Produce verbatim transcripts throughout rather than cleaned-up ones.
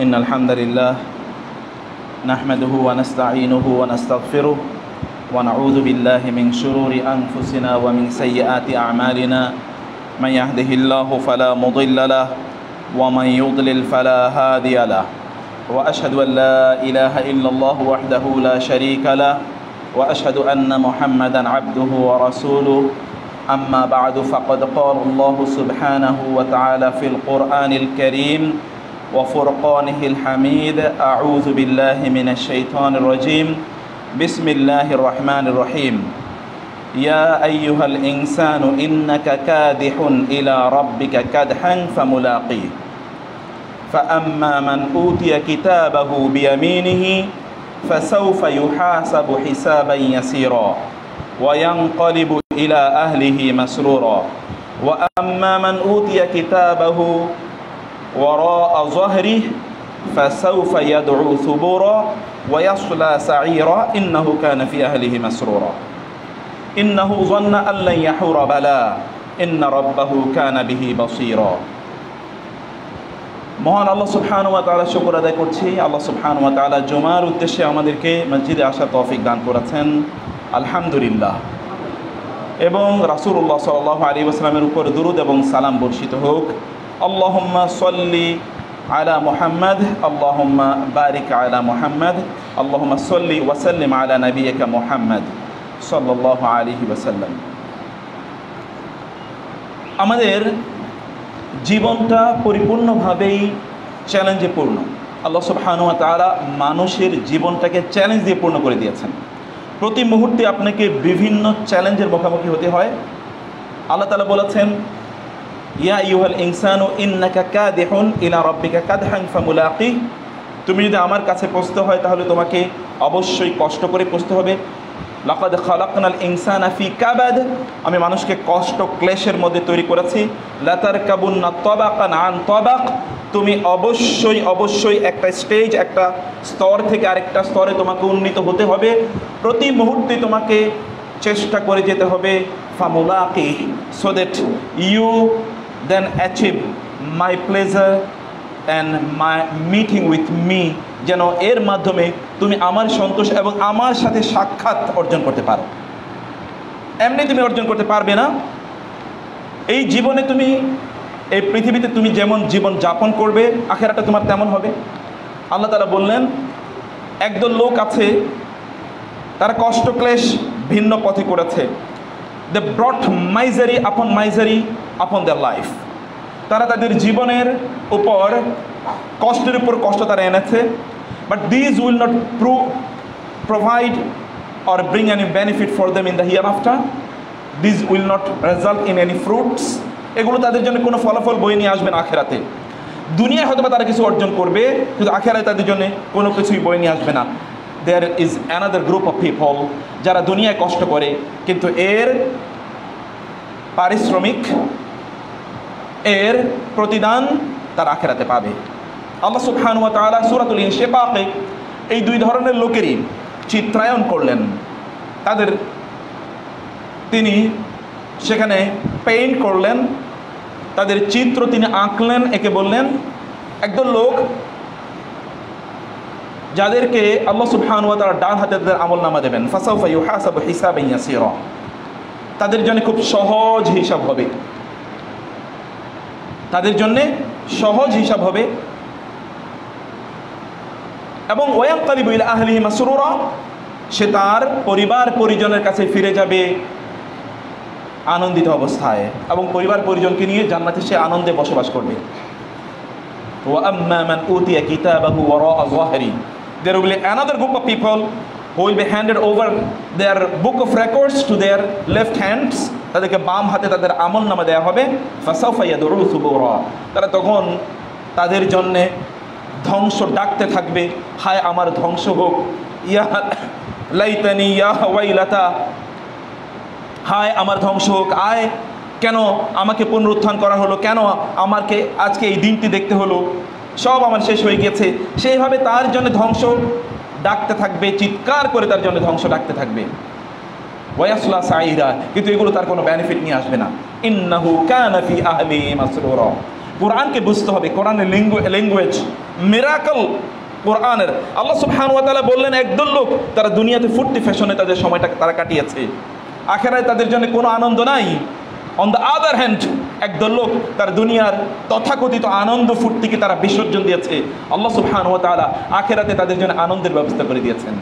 إن الحمد لله نحمده ونستعينه ونستغفره ونعوذ بالله من شرور أنفسنا ومن سيئات أعمالنا من يهده الله فلا مضل له ومن يضلل فلا هادي له وأشهد أن لا إله إلا الله وحده لا شريك له وأشهد أن محمدا عبده ورسوله أما بعد فقد قال الله سبحانه وتعالى في القرآن الكريم وفرقانه الحميد أعوذ بالله من الشيطان الرجيم بسم الله الرحمن الرحيم يا أيها الإنسان إنك كادح إلى ربك كدحا فملاقيه فأما من أوتي كتابه بيمينه فسوف يحاسب حسابا يسيرا وينقلب إلى أهله مسرورا وأما من أوتي كتابه وراء ظهره فسوف يدعو ثبورا ويصلى سعيرا إنه كان في أهله مسرورا إنه ظن أن لن يحور بلى إن ربه كان به بصيرا মহান আল্লাহ সুবহানাহু ওয়া তাআলা শুকর আদায় করছি। আল্লাহ সুবহানাহু ওয়া তাআলা জুমার উদ্দেশ্যে আমাদেরকে মসজিদে আসার তৌফিক দান করেছেন, আলহামদুলিল্লাহ। এবং রাসূলুল্লাহ সাল্লাল্লাহু আলাইহি ওয়াসাল্লামের উপর দুরূদ এবং সালাম বর্ষিত হোক। আল্লাহুম্মা সাল্লি আলা মুহাম্মাদ আল্লাহুম্মা বারিক আলা মুহাম্মাদ আল্লাহুম্মা সাল্লি ওয়া সাল্লিম আলা নাবিয়িকা মুহাম্মাদ সাল্লাল্লাহু আলাইহি ওয়াসাল্লাম। আমাদের জীবনটা পরিপূর্ণভাবেই চ্যালেঞ্জে পূর্ণ। আল্লাহ সুবহানাহু ওয়া তাআলা মানুষের জীবনটাকে চ্যালেঞ্জ দিয়ে পূর্ণ করে দিয়েছেন। প্রতি মুহূর্তে আপনাকে বিভিন্ন চ্যালেঞ্জের মুখোমুখি হতে হয়। আল্লাহ তাআলা বলেছেন, ইয়া আইয়ুহাল ইনসানু ইন্নাকা কাদিহুন ইলা রাব্বিকা কাদহান ফামুলাকি। তুমি যদি আমার কাছে পৌঁছতে হয় তাহলে তোমাকে অবশ্যই কষ্ট করে পৌঁছতে হবে। লাকাদ খালাকনাল ইনসানা ফি কাবাদ। আমি মানুষকে কষ্ট ক্লেশের মধ্যে তৈরি করেছি। লাতারকাবুন্না তাবাকান আন তাবাক। তুমি অবশ্যই অবশ্যই একটা স্টেজ, একটা স্তর থেকে আরেকটা স্তরে তোমাকে উন্নীত হতে হবে। প্রতি মুহূর্তে তোমাকে চেষ্টা করে যেতে হবে ফামুলাকি, so that you then achieve my pleasure and my meeting with me, যেন এর মাধ্যমে তুমি আমার সন্তোষ এবং আমার সাথে সাক্ষাৎ অর্জন করতে পারো। এমনি তুমি অর্জন করতে পারবে না। এই জীবনে তুমি, এই পৃথিবীতে তুমি যেমন জীবন যাপন করবে, আখেরাটা তোমার তেমন হবে। আল্লাহ তাআলা বললেন, একদল লোক আছে তারা কষ্ট ক্লেশ ভিন্ন পথে করেছে। দে ব্রট মাইজারি আপন মাইজারি আপন দেয়ার লাইফ। তারা তাদের জীবনের উপর কষ্টের উপর কষ্ট তারা এনেছে। But this will not prove provide or bring any benefit for them in the hereafter. This will not result in any fruits. এগুলো তাদের জন্য কোনো ফলাফল বয়ে নিয়ে আসবে না আখেরাতে। দুনিয়ায় হয়তো বা তারা কিছু অর্জন করবে, কিন্তু আখেরাতে তাদের জন্য কোনো কিছুই বয়ে নিয়ে আসবে না। There is another group of people যারা দুনিয়ায় কষ্ট করে, কিন্তু এর পারিশ্রমিক, এর প্রতিদান তার আখেরাতে পাবে। আল্লাহ সুবহানাহু ওয়া তাআলা সূরাতুল ইনশিকাকে এই দুই ধরনের লোকেরই চিত্রায়ন করলেন। তাদের তিনি সেখানে পেইন্ট করলেন, তাদের চিত্র তিনি আঁকলেন, একে বললেন একদল লোক যাদেরকে আল্লাহ সুবহানাহু ওয়া তাআলা ডান হাতে তাদের আমলনামা দেবেন। ফাসাউফা ইউহাসাবু হিসাবান ইয়াসীরা। তাদের জন্য খুব সহজ হিসাব হবে, তাদের জন্য সহজ হিসাব হবে। এবং ওয়ায়ানকালিবু ইলা আহলিহি মাসরুরা। সে তার পরিবার পরিজনের কাছে ফিরে যাবে আনন্দিত অবস্থায়, এবং পরিবার পরিজনকে নিয়ে জান্নাতে সে আনন্দে বসবাস করবে। ওয়া আম্মা মান উতিয়া কিতাবাহু ওয়ারা'a যাহরি। There will be another group of people who will be handed over their book of records to their left hands. তাদেরকে বাম হাতে তাদের আমলনামা দেওয়া হবে। ফাসাউফা ইয়াদউ সুবুরা। তারা তখন তাদের জন্যে ধ্বংস ডাকতে থাকবে, হায় আমার ধ্বংস হোক। ইয়া লাইতানি ইয়া ওয়াইলাতা। হায় আমার ধ্বংস হোক, আয় কেন আমাকে পুনরুত্থান করা হলো, কেন আমাকে আজকে এই দিনটি দেখতে হলো, সব আমার শেষ হয়ে গেছে। সেইভাবে তার জন্য ধ্বংস ডাকতে থাকবে, চিৎকার করে তার জন্য ধ্বংস ডাকতে থাকবে। ওয়ায়াসলা সাইরা। কিন্তু এগুলো তার কোনো বেনিফিট নিয়ে আসবে না। ইন্নাহু কানা ফি আহলিহি মাসরুরা। কোরআনকে বুঝতে হবে, কোরআনের ল্যাঙ্গুয়েজ, মিরাকল কোরআনের। আল্লাহ সুবহানাহু ওয়া তাআলা বললেন একদল লোক তারা দুনিয়াতে ফুর্তি ফ্যাশনে তাদের সময়টা তারা কাটিয়েছে, আখিরাতে তাদের জন্য কোনো আনন্দ নাই। অন দ্য আদার হ্যান্ড একদল লোক তার দুনিয়ার তথাকথিত আনন্দ ফুর্তিকে তারা বিসর্জন দিয়েছে। আল্লাহ সুবহানাহু ওয়া তাআলা আখিরাতে তাদের জন্য আনন্দের ব্যবস্থা করে দিয়েছেন।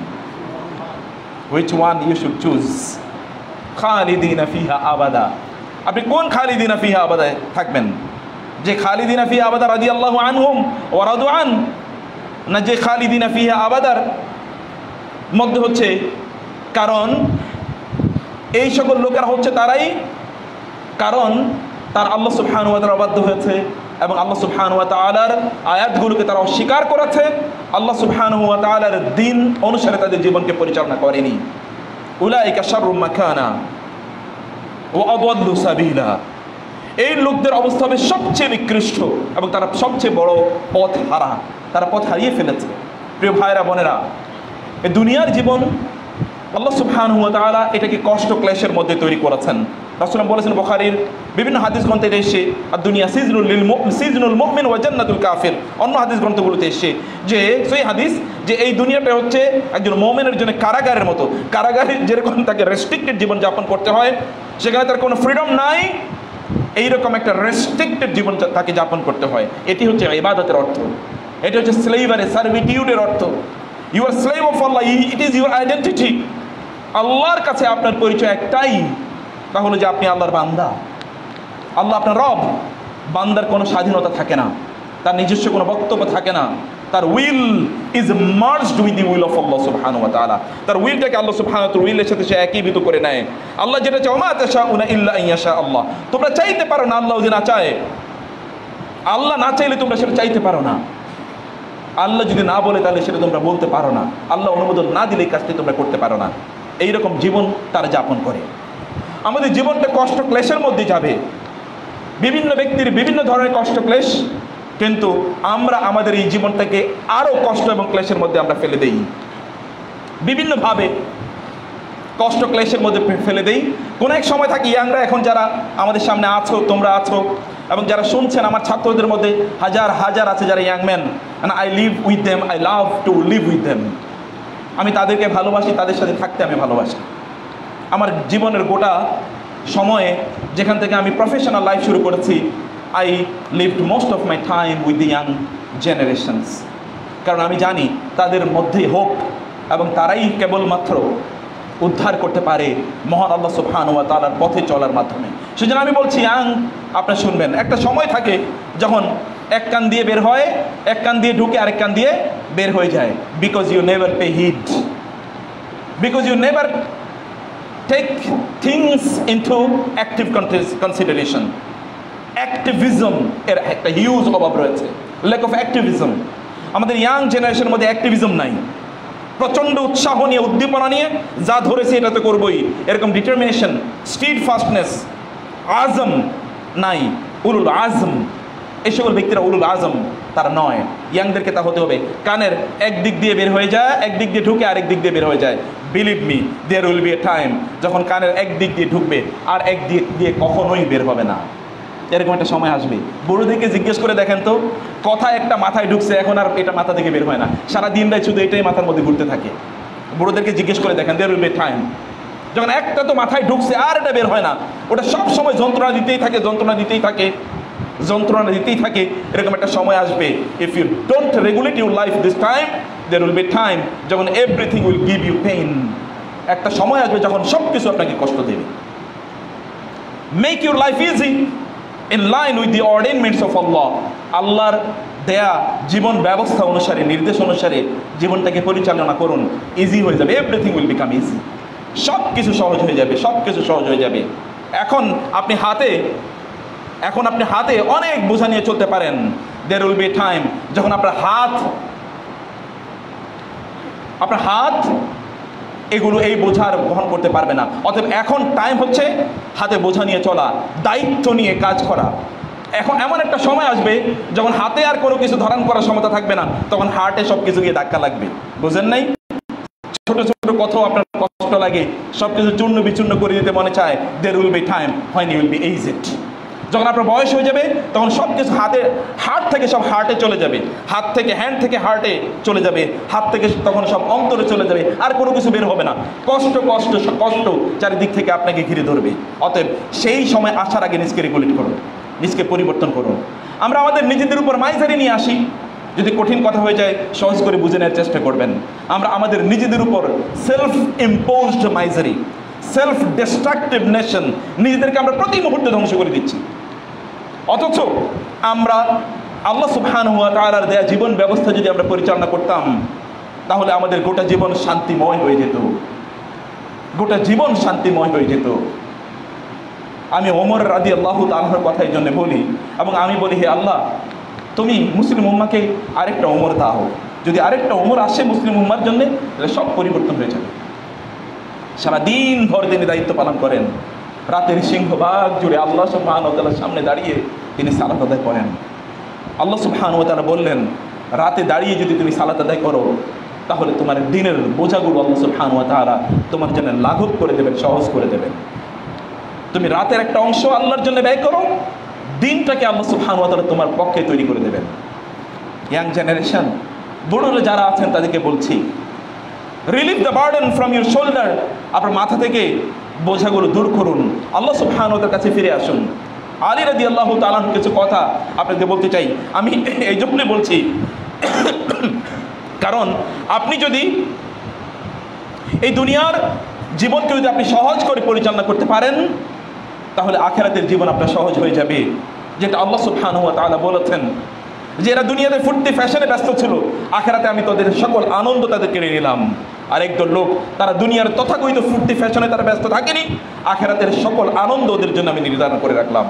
Which one you should choose? খালিদিনা ফিহা আবাদা। আপনি কোন খালিদিনা ফিহা আবাদায় থাকবেন? যে খালিদিনা ফিহা আবাদা রাদিয়াল্লাহু আনহুম ওয়া রাদু আন, না যে খালিদিনা ফিহা আবাদার মধ্যে হচ্ছে, কারণ এই সকল লোকেরা হচ্ছে তারাই, কারণ তার আল্লাহ সুবহানাহু ওয়া তাআলা অবাধ্য হয়েছে এবং আল্লাহ সুবহানাহু ওয়া তাআলার আয়াতগুলোকে তারা অস্বীকার করেছে, আল্লাহ সুবহানাহু ওয়া তাআলার দ্বীন অনুসারে তাদের জীবনকে পরিচালনা করেনি। উলাইকা শাররুম মাকানা ওয়া আদাল্লু সাবিলা। এই লোকদের অবস্থা হবে সবচেয়ে নিকৃষ্ট এবং তারা সবচেয়ে বড় পথ হারা, তারা পথ হারিয়ে ফেলেছে। প্রিয় ভাইরা বোনেরা, এই দুনিয়ার জীবন আল্লাহ সুবহানাহু ওয়া তাআলা এটাকে কষ্ট ক্লেশের মধ্যে তৈরি করেছেন। রাসূল বলেছেন বুখারীর বিভিন্ন হাদিস গ্রন্থে এসে, আর দুনিয়া সিজনুল লিল মুমিন সিজনুল মুমিন ওয়া জান্নাতুল কাফির, অন্য হাদিস গ্রন্থগুলোতে এসে যে সেই হাদিস যে এই দুনিয়াটা হচ্ছে একজন মুমিনের জন্য কারাগারের মতো। কারাগারে যেরকম তাকে রেস্ট্রিক্টেড জীবন যাপন করতে হয়, সেখানে তার কোনো ফ্রিডম নাই, এইরকম একটা রেস্ট্রিক্টেড জীবন তাকে যাপন করতে হয়। এটি হচ্ছে ইবাদতের অর্থ, এটি হচ্ছে স্লেভারি সার্ভিটিউডের অর্থ। You are slave of Allah, it is your identity. আল্লাহর কাছে আপনার পরিচয় একটাই, তা হলো যে আপনি আল্লাহর বান্দা, আল্লাহ আপনার রব। বান্দার কোনো স্বাধীনতা থাকে না, তার নিজস্ব কোনো বক্তব্য থাকে না, তার will is merged with the will of Allah সুবহানাহু ওয়া তাআলা। তার উইলটাকে আল্লাহ সুবহানাহু ওয়া তাআলার উইলের সাথে সে একীভূত করে নেয়। আল্লাহ যেটা চাও, মা তাশাউনা ইল্লা আন ইয়াশা আল্লাহ, তোমরা চাইতে পারো না আল্লাহ যদি না চায়। আল্লাহ না চাইলে তোমরা সেটা চাইতে পারো না, আল্লাহ যদি না বলে তাহলে সেটা তোমরা বলতে পারো না, আল্লাহ অনুমোদন না দিলে এই কাজটি তোমরা করতে পারো না। এইরকম জীবন তারা যাপন করে। আমাদের জীবনটা কষ্ট ক্লেশের মধ্যে যাবে, বিভিন্ন ব্যক্তির বিভিন্ন ধরনের কষ্ট ক্লেশ, কিন্তু আমরা আমাদের এই জীবনটাকে আরও কষ্ট এবং ক্লেশের মধ্যে আমরা ফেলে দেই, বিভিন্নভাবে কষ্ট ক্লেশের মধ্যে ফেলে দেই। কোনো এক সময় থাকি ইয়াংরা, এখন যারা আমাদের সামনে আছো, তোমরা আছো, এবং যারা শুনছেন, আমার ছাত্রদের মধ্যে হাজার হাজার আছে যারা young man, and I live with them, I love to live with them. আমি তাদেরকে ভালোবাসি, তাদের সাথে থাকতে আমি ভালোবাসি। আমার জীবনের গোটা সময়ে যেখান থেকে আমি প্রফেশনাল লাইফ শুরু করেছি, I lived most of my time with the young generations, কারণ আমি জানি তাদের মধ্যে হোপ, এবং তারাই কেবলমাত্র উদ্ধার করতে পারে মহান আল্লাহ সুবহানাহু ওয়া তাআলার পথে চলার মাধ্যমে। সেজন্য আমি বলছি, ইয়াং আপনারা শুনবেন, একটা সময় থাকে যখন এক কান দিয়ে বের হয়, এক কান দিয়ে ঢুকে আরেক কান দিয়ে বের হয়ে যায়, because you never pay heed, because you never take things into active consideration. Activism এর একটা হিউজ অভাব রয়েছে, ল্যাক অফ অ্যাক্টিভিজম। আমাদের ইয়াং জেনারেশনের মধ্যে অ্যাক্টিভিজম নাই, প্রচণ্ড উৎসাহ নিয়ে, উদ্দীপনা নিয়ে যা ধরেছে এটা তো করবোই, এরকম ডিটারমিনেশন, স্ট্রিট ফাস্টনেস, আজম নাই। উলুল আজম, এই সকল ব্যক্তিরা উলুল আজম তারা নয়। ইয়াংদেরকে তা হতে হবে, কানের এক দিক দিয়ে বের হয়ে যায়, এক দিক দিয়ে ঢুকে আরেক দিক দিয়ে বের হয়ে যায়। Believe me, there will be a time যখন কানের এক দিক দিয়ে ঢুকবে আর এক দিক দিয়ে কখনোই বের হবে না। এরকম একটা সময় আসবে। বুড়োদেরকে জিজ্ঞেস করে দেখেন তো, কথা একটা মাথায় ঢুকছে, এখন আর এটা মাথা থেকে বের হয় না, সারা দিন রাত শুধু এটাই মাথার মধ্যে ঘুরতে থাকে। বুড়োদেরকে জিজ্ঞেস করে দেখেন, there will be a time যখন একটা তো মাথায় ঢুকছে আর এটা বের হয় না, ওটা সব সময় যন্ত্রণা দিতেই থাকে, যন্ত্রণা দিতেই থাকে, যন্ত্রণা দিতেই থাকে। এরকম একটা সময় আসবে, if you don't regulate your life this time, there will be time যখন everything will give you pain. একটা সময় আসবে যখন সব কিছু আপনাকে কষ্ট দেবে। Make your life easy in line with the ordainments of Allah, আল্লাহর দেয়া জীবন ব্যবস্থা অনুসারে, নির্দেশ অনুসারে জীবনটাকে পরিচালনা করুন, ইজি হয়ে যাবে, এভরিথিং উইল বিকাম ইজি, সব কিছু সহজ হয়ে যাবে, সব কিছু সহজ হয়ে যাবে। এখন আপনি হাতে এখন আপনি হাতে অনেক বোঝা নিয়ে চলতে পারেন, there will be a time যখন আপনার হাত আপনার হাত এগুলো এই বোঝার বহন করতে পারবে না। অতএব এখন টাইম হচ্ছে হাতে বোঝা নিয়ে চলা, দায়িত্ব নিয়ে কাজ করা। এখন এমন একটা সময় আসবে যখন হাতে আর কোনো কিছু ধারণ করার ক্ষমতা থাকবে না, তখন হার্টে সব কিছু গিয়ে ধাক্কা লাগবে। বুঝেন নাই? ছোট ছোট কথাও আপনার কষ্ট লাগে, সব কিছু চূর্ণ বিচূর্ণ করে দিতে মনে চায়। there will be time when you will be aged, যখন আপনার বয়স হয়ে যাবে তখন সব কিছু হাতে হার্ট থেকে সব হার্টে চলে যাবে, হাত থেকে হ্যান্ড থেকে হার্টে চলে যাবে, হাত থেকে তখন সব অন্তরে চলে যাবে, আর কোনো কিছু বের হবে না। কষ্ট কষ্ট কষ্ট চারিদিক থেকে আপনাকে ঘিরে ধরবে। অতএব সেই সময় আসার আগে নিজকে রেগুলেট করুন, নিজকে পরিবর্তন করুন। আমরা আমাদের নিজেদের উপর মাইজারি নিয়ে আসি, যদি কঠিন কথা হয়ে যায় সহজ করে বুঝে নেওয়ার চেষ্টা করবেন। আমরা আমাদের নিজেদের উপর self imposed misery, self destructive nation, নিজেদেরকে আমরা প্রতি মুহূর্তে ধ্বংস করে দিচ্ছি। অথচ আমরা আল্লাহ সুবহানাহু ওয়া তাআলার দেয়া জীবন ব্যবস্থা যদি আমরা পরিচালনা করতাম তাহলে আমাদের গোটা জীবন শান্তিময় হয়ে যেত, গোটা জীবন শান্তিময় হয়ে যেত। আমি ওমর রাদিয়াল্লাহু তাআলার কথা এই জন্য বলি, এবং আমি বলি, হে আল্লাহ, তুমি মুসলিম উম্মাকে আরেকটা ওমর দাও। যদি আরেকটা ওমর আসে মুসলিম উম্মার জন্য তাহলে সব পরিবর্তন হয়ে যাবে। সারাদিন ভর তিনি দায়িত্ব পালন করেন, রাতের সিংহভাগ জুড়ে আল্লাহ সুবহানাহু ওয়া তাআলার সামনে দাঁড়িয়ে তিনি সালাত আদায় করেন। আল্লাহ সুবহানাহু ওয়া তাআলা বললেন, রাতে দাঁড়িয়ে যদি তুমি সালাত আদায় করো তাহলে তোমার দিনের বোঝাগুলো আল্লাহ সুবহানাহু ওয়া তাআলা তোমার জন্য লাঘব করে দেবেন, সহজ করে দেবেন। তুমি রাতের একটা অংশ আল্লাহর জন্য ব্যয় করো, দিনটাকে আল্লাহ সুবহানাহু ওয়া তাআলা তোমার পক্ষে তৈরি করে দেবেন। ইয়াং জেনারেশন, বুড়োরা যারা আছেন তাদেরকে বলছি, relieve the burden from your shoulder, আপনার মাথা থেকে বোঝাগুলো দূর করুন, আল্লাহ সুবহানাহু ওয়া তাআলার কাছে ফিরে আসুন। আলী রাদিয়াল্লাহু তাআলা কিছু কথা আপনাদের বলতে চাই। আমি এই জন্যই বলছি কারণ আপনি যদি এই দুনিয়ার জীবনকে যদি আপনি সহজ করে পরিচালনা করতে পারেন তাহলে আখিরাতের জীবন আপনার সহজ হয়ে যাবে। যেটা আল্লাহ সুবহানাহু ওয়া তাআলা বলেছেন যে এরা দুনিয়াতে ফুর্তি ফ্যাশনে ব্যস্ত ছিল, আখিরাতে আমি তাদের সকল আনন্দ তাদের কেড়ে নিলাম। আর একদল লোক তারা দুনিয়ার তথাকথিত ফুর্তি ফ্যাশনে তারা ব্যস্ত থাকেনি, আখিরাতের সকল আনন্দ ওদের জন্য আমি নির্ধারণ করে রাখলাম।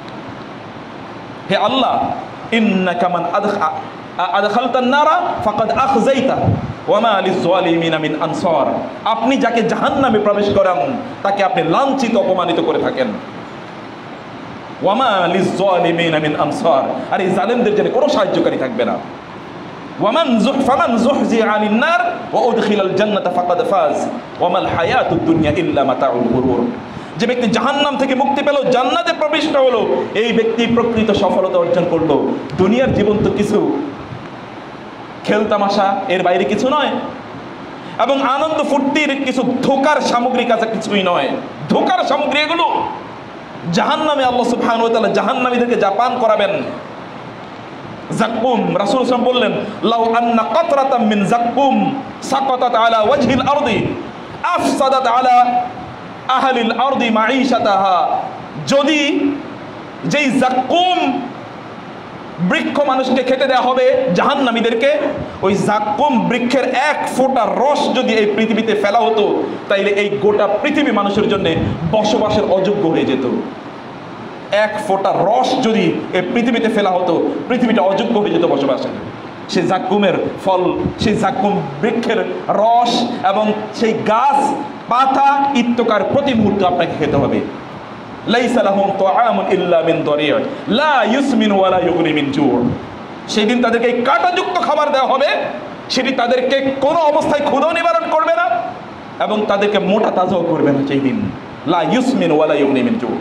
হে আল্লাহ, ইন্নাকা মান আদখালতান নারা ফাকাদ আখযাইতা ওয়া মা লিয-যালিমিনা মিন আনসার, আপনি যাকে জাহান্নামে প্রবেশ করান তাকে আপনি লাঞ্ছিত অপমানিত করে থাকেন। ওয়া মা লিয-যালিমিনা মিন আনসার, আর এই জালেমদের জন্য কোনো সাহায্যকারী থাকবে না। ওয়া মান যুহ ফামান যুহজিহা আনিন নার ওয়া উদখিলাল জান্নাতা ফাকাদ ফাজ ওয়া মাল হায়াতুদ দুনিয়া ইল্লা মাতাউল গুরুর, যে ব্যক্তি জাহান্নাম থেকে মুক্তি পেল, জান্নাতে প্রবিষ্ট হলো, এই ব্যক্তি প্রকৃত সফলতা অর্জন করলো। দুনিয়ার জীবন তো কিছু খেলতামাশা, এর বাইরে কিছু নয়, এবং আনন্দ ফুর্তির কিছু ধোকার সামগ্রী কাছে কিছুই নয়। ধোকার সামগ্রী এগুলো। জাহান্নামে আল্লাহ সুবহানাহু ওয়া তাআলা জাহান্নামীদেরকে জাপান করাবেন যাক্কুম। রাসূল সাল্লাল্লাহু আলাইহি ওয়াসাল্লাম বললেন, লাউ আন্না কাতরাতাম মিন যাক্কুম সাকাতাত আলা ওয়াজহিল আরদি আফসাদাত আলা আহলিল আরদি মাঈশাতাহা, যদি যেই যাক্কুম বৃক্ষ মানুষকে খেতে দেওয়া হবে জাহান্নামীদেরকে, ওই যাক্কুম বৃক্ষের এক ফোঁটা রস যদি এই পৃথিবীতে ফেলা হতো তাইলে এই গোটা পৃথিবী মানুষের জন্য বসবাসের অযোগ্য হয়ে যেত। এক ফোঁটা রস যদি এই পৃথিবীতে ফেলা হতো পৃথিবীটা অযোগ্য হয়ে যেত বসবাসের। সেই যাক্কুমের ফল, সেই যাক্কুম বৃক্ষের রস এবং সেই গাছ পাতা ইত্তকার প্রতি মুহূর্তে আপনাকে খেতে হবে। লাইসা লাহুম তাআমুন ইল্লা মিন দারিয় লা ইউসমিনু ওয়া লা ইউগনি মিন জু', সেই দিন তাদেরকে কাঁটাযুক্ত খাবার দেওয়া হবে, সেটি তাদেরকে কোনো অবস্থায় ক্ষুধা নিবারণ করবে না এবং তাদেরকে মোটা তাজাও করবে না। সেই দিন লা ইউসমিনু ওয়া লা ইউগনি মিন জু',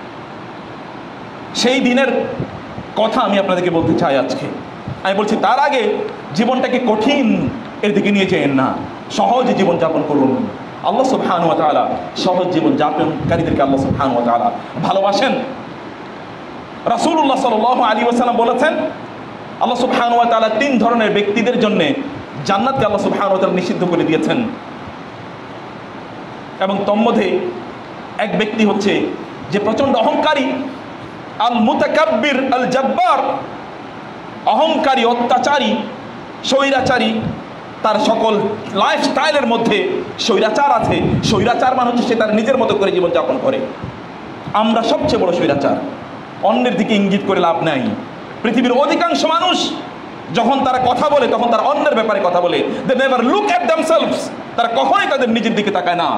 সেই দিনের কথা আমি আপনাদেরকে বলতে চাই আজকে। আমি বলছি তার আগে জীবনটাকে কঠিন এর দিকে নিয়ে যেন না, সহজে জীবন যাপন করুন। আল্লাহ সুবহানাহু ওয়া তাআলা সহজ জীবন যাপনকারীদেরকে আল্লাহ সুবহানাহু ওয়া তাআলা ভালোবাসেন। রাসূলুল্লাহ সাল্লাল্লাহু আলাইহি ওয়াসাল্লাম বলেছেন, আল্লাহ সুবহানাহু ওয়া তাআলা তিন ধরনের ব্যক্তিদের জন্য জান্নাতকে আল্লাহ সুবহানাহু ওয়া তাআলা নিষিদ্ধ করে দিয়েছেন, এবং তন্মধ্যে এক ব্যক্তি হচ্ছে যে প্রচণ্ড অহংকারী, আল মুতাকাব্বির আল জাব্বার, অহংকারী, অত্যাচারী, স্বৈরাচারী। তার সকল লাইফস্টাইলের মধ্যে স্বৈরাচার আছে। স্বৈরাচার মানে হচ্ছে সে তার নিজের মতো করে জীবনযাপন করে। আমরা সবচেয়ে বড় স্বৈরাচার, অন্যের দিকে ইঙ্গিত করে লাভ নাই। পৃথিবীর অধিকাংশ মানুষ যখন তারা কথা বলে তখন তারা অন্যের ব্যাপারে কথা বলে। They never look at themselves, তারা কখনোই তাদের নিজের দিকে তাকায় না।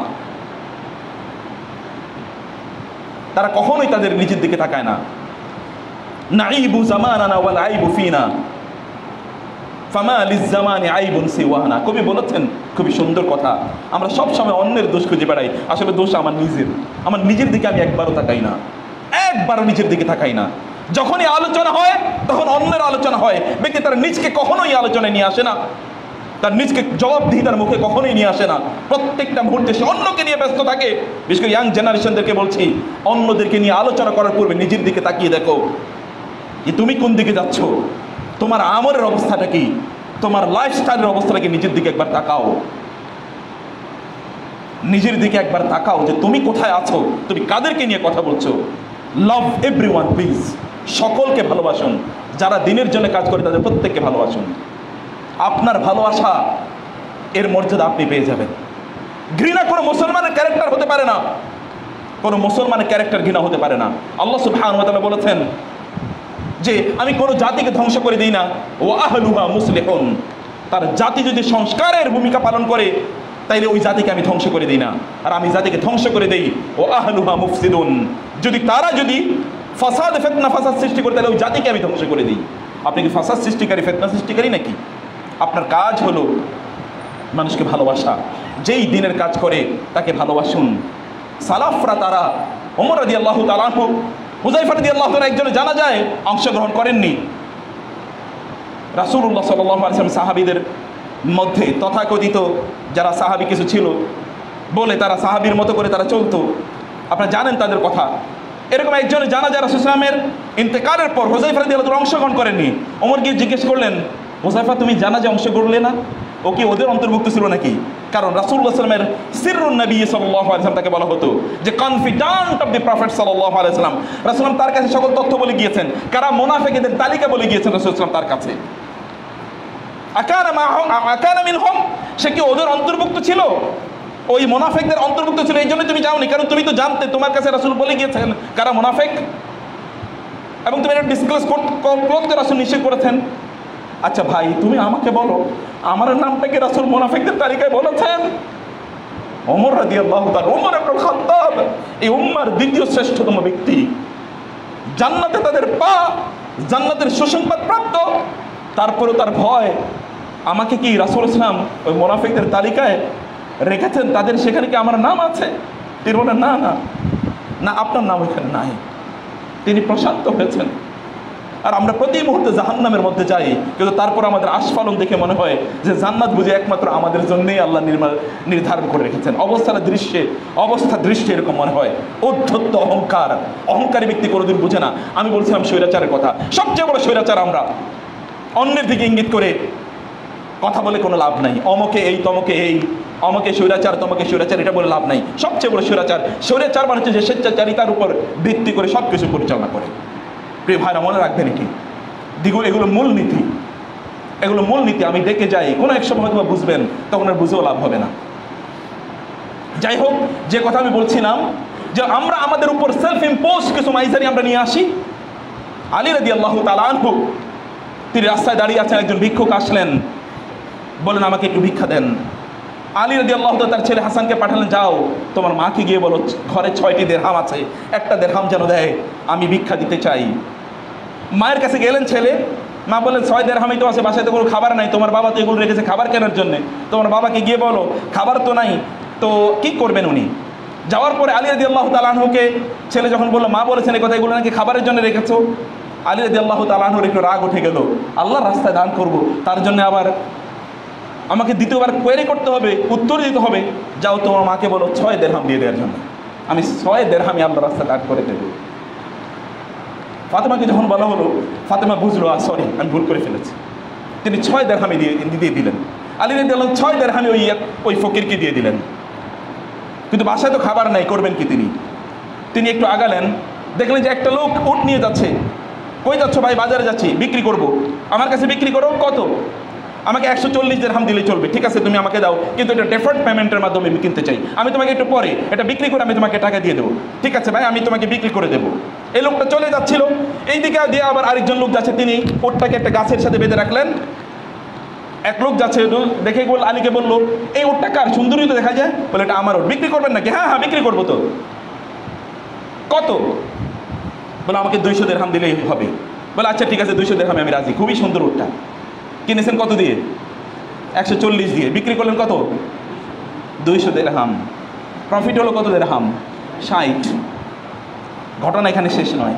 তারা কখনোই তাদের নিজের দিকে তাকায় না। নাইবু জামানানা ওয়াল আইবু ফিনা ফামা লিজ্জামানি আইবুন সিওয়ানা। কবি বলেছেন খুবই সুন্দর কথা, আমরা সব সময় অন্যের দোষ খুঁজে বেড়াই, আসলে দোষ আমার নিজের। আমার নিজের দিকে আমি একবারও তাকাই না। একবারও নিজের দিকে তাকায় না। যখনই আলোচনা হয় তখন অন্যের আলোচনা হয়, ব্যক্তি তার নিজকে কখনোই আলোচনায় নিয়ে আসে না, তার নিজকে জবাবদিহি তার মুখে কখনোই নিয়ে আসে না। প্রত্যেকটা মুহূর্তে সে অন্যকে নিয়ে ব্যস্ত থাকে। বিশেষ করে ইয়াং জেনারেশনদেরকে বলছি, অন্যদেরকে নিয়ে আলোচনা করার পূর্বে নিজের দিকে তাকিয়ে দেখো যে তুমি কোন দিকে যাচ্ছ, তোমার আমলের অবস্থাটা কি, তোমার লাইফস্টাইলের অবস্থাটা কি, নিজের দিকে একবার তাকাও। নিজের দিকে একবার তাকাও যে তুমি কোথায় আছো, তুমি কাদেরকে নিয়ে কথা বলছো। লাভ এভরিওয়ান প্লিজ, সকলকে ভালোবাসুন, যারা দিনের জন্য কাজ করে তাদের প্রত্যেককে ভালোবাসুন। আপনার ভালোবাসা এর মর্যাদা আপনি পেয়ে যাবেন। ঘৃণা কোনো মুসলমানের ক্যারেক্টার হতে পারে না, কোনো মুসলমানের ক্যারেক্টার ঘৃণা হতে পারে না। আল্লাহ সুবহানাহু ওয়া তাআলা বলেছেন যে আমি কোনো জাতিকে ধ্বংস করে দিই না, ও আহলুহা মুসলিহুন, তার জাতি যদি সংস্কারের ভূমিকা পালন করে তাইলে ওই জাতিকে আমি ধ্বংস করে দিই না। আর আমি জাতিকে ধ্বংস করে দেই ও আহলুহা মুফসিদুন, যদি তারা যদি ফাসাদ ফিতনা ফাসাদ সৃষ্টি করে তাহলে ওই জাতিকে আমি ধ্বংস করে দিই। আপনি কি ফাসাদ সৃষ্টিকারী ফিতনা সৃষ্টিকারী নাকি? আপনার কাজ হলো মানুষকে ভালোবাসা, যেই দিনের কাজ করে তাকে ভালোবাসুন। সালাফরা তারা ওমর রাদিয়াল্লাহু তাআলা আনহু, হুযায়ফা রাদিয়াল্লাহু তাআলা একজনের জানাজায় অংশগ্রহণ করেননি। রাসূলুল্লাহ সাল্লাল্লাহু আলাইহি ওয়াসাল্লাম সাহাবীদের মধ্যে তথাকথিত যারা সাহাবী কিছু ছিল বলে তারা সাহাবীর মতো করে তারা চলতো, আপনারা জানেন তাদের কথা। এরকম একজনের জানাজা রাসূল সাল্লাল্লাহু আলাইহি ওয়াসাল্লামের ইন্তেকালের পর হুযায়ফা রাদিয়াল্লাহু তাআলা অংশগ্রহণ করেননি। ওমর গিয়ে জিজ্ঞেস করলেন, হুযায়ফা তুমি জানাজা অংশ করলে না, ও কি ওদের অন্তর্ভুক্ত ছিল নাকি? কারণ রাসূলুল্লাহ সাল্লাল্লাহু আলাইহি ওয়াসাল্লামের সিররুন নবী সাল্লাল্লাহু আলাইহি ওয়াসাল্লাম তাকে বলা হতো যে কনফিডেন্ট অফ দি প্রফেট সাল্লাল্লাহু আলাইহি ওয়াসাল্লাম। রাসূল তার কাছে সকল তথ্য বলে গিয়েছেন, কারা মুনাফিকদের তালিকা বলে গিয়েছেন রাসূল সাল্লাল্লাহু তার কাছে। আকানা মাহুম আকানা মিনহুম, সে কি ওদের অন্তর্ভুক্ত ছিল, ওই মুনাফিকদের অন্তর্ভুক্ত ছিল, এই জন্য তুমি যাওনি, কারণ তুমি তো জানতে তোমার কাছে রাসূল বলে গিয়েছেন কারা মুনাফিক, এবং তুমি এটা ডিসক্লোজ করতে রাসূল নিষেধ করেছেন। আচ্ছা ভাই তুমি আমাকে বলো, আমার নামটাকে রাসূল মুনাফিকদের তালিকায় বলেছেন? ওমর রাদিয়াল্লাহু তাআলা, ওমর ইবনে খাত্তাব এই উম্মার দ্বিতীয় শ্রেষ্ঠতম ব্যক্তি, জান্নাতে তাদের পা, জান্নাতের সুসংবাদ প্রাপ্ত, তারপরেও তার ভয় আমাকে কি রাসূল ইসলাম ওই মুনাফিকদের তালিকায় রেখেছেন, তাদের সেখানে কি আমার নাম আছে? তিনি বলেন না না না, আপনার নাম এখানে নাই। তিনি প্রশান্ত হয়েছেন। আর আমরা প্রতি মুহূর্তে জাহান্নামের মধ্যে যাই, কিন্তু তারপর আমাদের আস্ফালন দেখে মনে হয় যে জান্নাত বুঝে একমাত্র আমাদের জন্যই আল্লাহ নির্ধারণ করে রেখেছেন। অবস্থার দৃশ্যে অবস্থা দৃশ্যে এরকম মনে হয়। অধ্যত্ত অহংকার, অহংকারী ব্যক্তি কোনোদিন বুঝে না। আমি বলছিলাম স্বৈরাচারের কথা, সবচেয়ে বড় স্বৈরাচার আমরা। অন্যের দিকে ইঙ্গিত করে কথা বলে কোনো লাভ নাই, অমকে এই তমকে এই, অমকে স্বৈরাচার তমকে স্বৈরাচার, এটা বলে লাভ নাই। সবচেয়ে বড় স্বৈরাচার স্বৈরাচার মানে হচ্ছে যে স্বেচ্ছাচারিতার উপর ভিত্তি করে সব কিছু পরিচালনা করে। প্রিয় ভাইরা মনে রাখবেন কি দিগু, এগুলো মূল নীতি, এগুলো মূল নীতি। আমি দেখে যাই কোনো এক সময় হয়তো বুঝবেন, তখন আর বুঝেও লাভ হবে না। যাই হোক, যে কথা আমি বলছিলাম যে আমরা আমাদের উপর সেলফ ইম্পোজ কিছু মাইজারি আমরা নিয়ে আসি। আলী রাদিয়াল্লাহু তাআলা আনহু তিনি রাস্তায় দাঁড়িয়ে আছেন, একজন ভিক্ষুক আসলেন, বলেন আমাকে একটু ভিক্ষা দেন। আলী রাদিয়াল্লাহু তাআলা তার ছেলে হাসানকে পাঠালেন, যাও তোমার মাকে গিয়ে বলো ঘরে ছয়টি দেরহাম আছে, একটা দেরহাম যেন দেয়, আমি ভিক্ষা দিতে চাই। মায়ের কাছে গেলেন ছেলে, মা বললেন ছয় দেরহামই তো আছে, বাসায় তো কোনো খাবার নাই, তোমার বাবা তো এগুলো রেখেছে খাবার কেনার জন্যে, তোমার বাবাকে গিয়ে বলো খাবার তো নাই, তো কি করবেন উনি? যাওয়ার পরে আলী রাদিয়াল্লাহু তাআলা আনহুকে ছেলে যখন বললো মা বলেছেন এই কথা, এগুলো নাকি খাবারের জন্য রেখেছো, আলী রাদিয়াল্লাহু তাআলা আনহুর একটু রাগ উঠে গেল। আল্লাহর রাস্তায় দান করব, তার জন্য আবার আমাকে দ্বিতীয়বার কোয়েরি করতে হবে, উত্তর দিতে হবে। যাও তোমার মাকে বলো ছয় দেরহাম দিয়ে দেওয়ার জন্য, আমি ছয় দেরহামই আল্লাহর রাস্তায় দান করে দেবো। ফাতেমাকে যখন বলা হলো, ফাতেমা বুঝলো আর সরি আমি ভুল করে ফেলেছি, তিনি ছয় দেরহামি দিয়ে দিয়ে দিলেন। আলী রাদিয়াল্লাহু ছয় দেরহামি ওই ওই ফকিরকে দিয়ে দিলেন। কিন্তু বাসায় তো খাবার নাই, করবেন কি তিনি? তিনি একটু আগালেন, দেখলেন যে একটা লোক উট নিয়ে যাচ্ছে। কই যাচ্ছ? ভাই বাজারে যাচ্ছি, বিক্রি করব। আমার কাছে বিক্রি করো কত? আমাকে একশো চল্লিশ দিরহাম দিলে চলবে। ঠিক আছে তুমি আমাকে দাও, কিন্তু এটা ডেফার্ড পেমেন্টের মাধ্যমে আমি কিনতে চাই, আমি তোমাকে একটু পরে এটা বিক্রি করে আমি তোমাকে টাকা দিয়ে দেবো। ঠিক আছে ভাই, আমি তোমাকে বিক্রি করে দেবো। এই লোকটা চলে যাচ্ছিল, এইদিকে দিয়ে আবার আরেকজন লোক যাচ্ছে, তিনি ওটটাকে একটা গাছের সাথে বেঁধে রাখলেন। এক লোক যাচ্ছে, দেখে বল আলীকে বললো এই ওটটা কার? সুন্দরী তো দেখা যায়। বলে এটা আমার ওট, বিক্রি করবেন নাকি? হ্যাঁ হ্যাঁ বিক্রি করবো। তো কত? বলে আমাকে দুইশো দেরহাম দিলেই হবে। বলে আচ্ছা ঠিক আছে দুইশো দেরহামে আমি রাজি। খুবই সুন্দর ওটটা কিনেছেন কত দিয়ে? একশো চল্লিশ দিয়ে। বিক্রি করলেন কত? দুইশো দেরহাম। প্রফিট হলো কত দেরহাম? ষাট। ঘটনা এখানে শেষ নয়।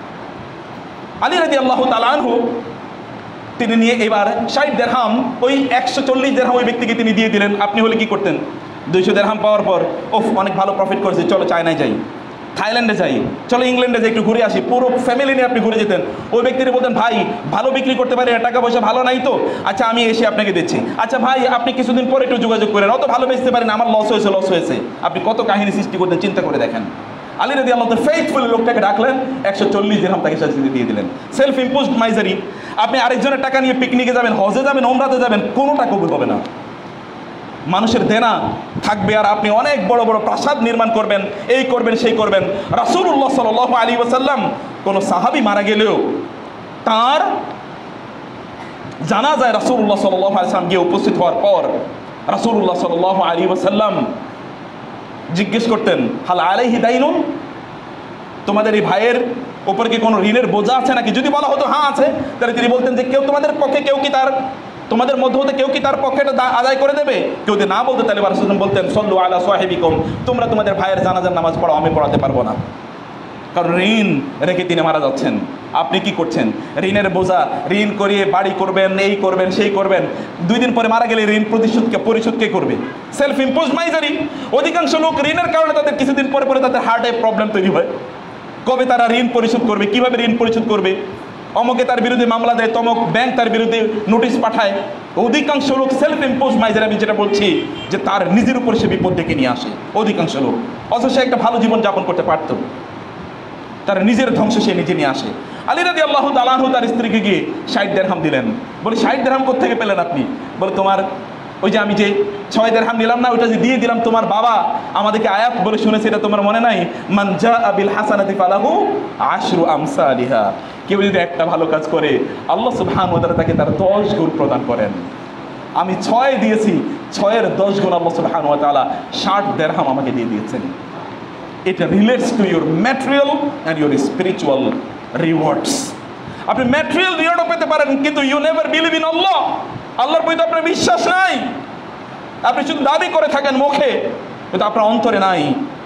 আলী রাদিয়াল্লাহু তাআলা আনহু তিনি নিয়ে এবার ষাট দিরহাম ওই একশো চল্লিশ দিরহাম ওই ব্যক্তিকে তিনি দিয়ে দিলেন। আপনি হলে কি করতেন? দুইশো দিরহাম পাওয়ার পর ওফ অনেক ভালো প্রফিট করেছে, চলো চায়নায় যাই, থাইল্যান্ডে যাই, চলো ইংল্যান্ডে যাই, একটু ঘুরে আসি। পুরো ফ্যামিলি নিয়ে আপনি ঘুরে যেতেন। ওই ব্যক্তিরা বলতেন ভাই ভালো বিক্রি করতে পারি, টাকা পয়সা ভালো নাই তো, আচ্ছা আমি এসে আপনাকে দিচ্ছি, আচ্ছা ভাই আপনি কিছুদিন পরে একটু যোগাযোগ করেন, অত ভালো বেচতে পারেন, আমার লস হয়েছে লস হয়েছে। আপনি কত কাহিনী সৃষ্টি করতেন চিন্তা করে দেখেন। আলী রাদিয়াল্লাহু তাআলা ফেইথফুল লোকটাকে ডাকলেন, একশো চল্লিশ দিরহাম তাকে সাথে দিয়ে দিলেন। Self imposed misery. আপনি আরেকজনের টাকা নিয়ে পিকনিকে যাবেন, হজে যাবেন, ওমরাতে যাবেন, কোনোটা কবুল হবে না। মানুষের দেনা থাকবে আর আপনি অনেক বড় বড় প্রাসাদ নির্মাণ করবেন, এই করবেন সেই করবেন। রাসূলুল্লাহ সাল্লাল্লাহু আলাইহি ওয়াসাল্লাম কোন সাহাবী মারা গেলেও তার জানাজায় রাসূলুল্লাহ সাল্লাল্লাহু আলাইহি ওয়াসাল্লাম গিয়ে উপস্থিত হওয়ার পর রাসূলুল্লাহ সাল্লাল্লাহু আলাইহি ওয়াসাল্লাম জিজ্ঞেস করতেন হাল আলাইহি দাইনুন, তোমাদের এই ভাইয়ের উপর কি কোনো ঋণের বোঝা আছে নাকি? যদি বলা হতো হ্যাঁ আছে, তাহলে তিনি বলতেন যে কেউ তোমাদের পক্ষে কেউ কি তার তোমাদের মধ্য হতে কেউ কি তার পক্ষেটা আদায় করে দেবে? কেউ যদি না বলতে তাহলে রাসূলুল্লাহ বলতেন সল্লু আলা সাহিবিকুম, তোমরা তোমাদের ভাইয়ের জানাজার নামাজ পড়ো, আমি পড়াতে পারবো না। কারণ ঋণ রেখে তিনি মারা যাচ্ছেন। আপনি কি করছেন? ঋণের বোঝা, ঋণ করিয়ে বাড়ি করবেন, এই করবেন সেই করবেন, দুই দিন পরে মারা গেলে ঋণ পরিশোধকে পরিশোধ কে করবে? Self impose misery. অধিকাংশ লোক ঋণের কারণে তাদের কিছুদিন পরে পরে তাদের হার্টে প্রবলেম তৈরি হয়। কবে তারা ঋণ পরিশোধ করবে, কিভাবে ঋণ পরিশোধ করবে? অমকে তার বিরুদ্ধে মামলা দেয়, তমক ব্যাংক তার বিরুদ্ধে নোটিশ পাঠায়। অধিকাংশ লোক সেলফ ইম্পোজ মাইজারি, আমি যেটা বলছি যে তার নিজের উপর সে বিপদ ডেকে নিয়ে আসে অধিকাংশ লোক। অথচ সে একটা ভালো জীবন যাপন করতে পারত, তার নিজের ধ্বংস সে নিজে নিয়ে আসে। আলী রাদিয়াল্লাহু তাআলা আনহু তার স্ত্রীকে গিয়ে ষাট দিরহাম দিলেন। বলে ষাট দিরহাম কোত্থেকে পেলেন আপনি? বলে তোমার ওই যে আমি যে ছয় দিরহাম নিলাম না, ওইটা যে দিয়ে দিলাম, তোমার বাবা আমাদেরকে আয়াত বলে শুনেছে, এটা তোমার মনে নাই? মান জাআ বিল হাসানাতি ফালাহু আশরু আমসালিহা। কেউ যদি একটা ভালো কাজ করে আল্লাহ সুবহানাহু ওয়া তাআলা তাকে তার দশ গুণ প্রদান করেন। আমি ছয় দিয়েছি, ছয়ের দশ গুণ আল্লাহ সুবহানাহু ওয়া তাআলা ষাট দিরহাম আমাকে দিয়ে দিয়েছেন। It relates to your material and your spiritual rewards. আপনি ম্যাটেরিয়াল রিওয়ার্ডও পেতে পারেন, কিন্তু you never believe in Allah. আল্লাহর প্রতি আপনার বিশ্বাস নাই। আপনি শুধু দাবি করে থাকেন মুখে, কিন্তু আপনার অন্তরে নাই।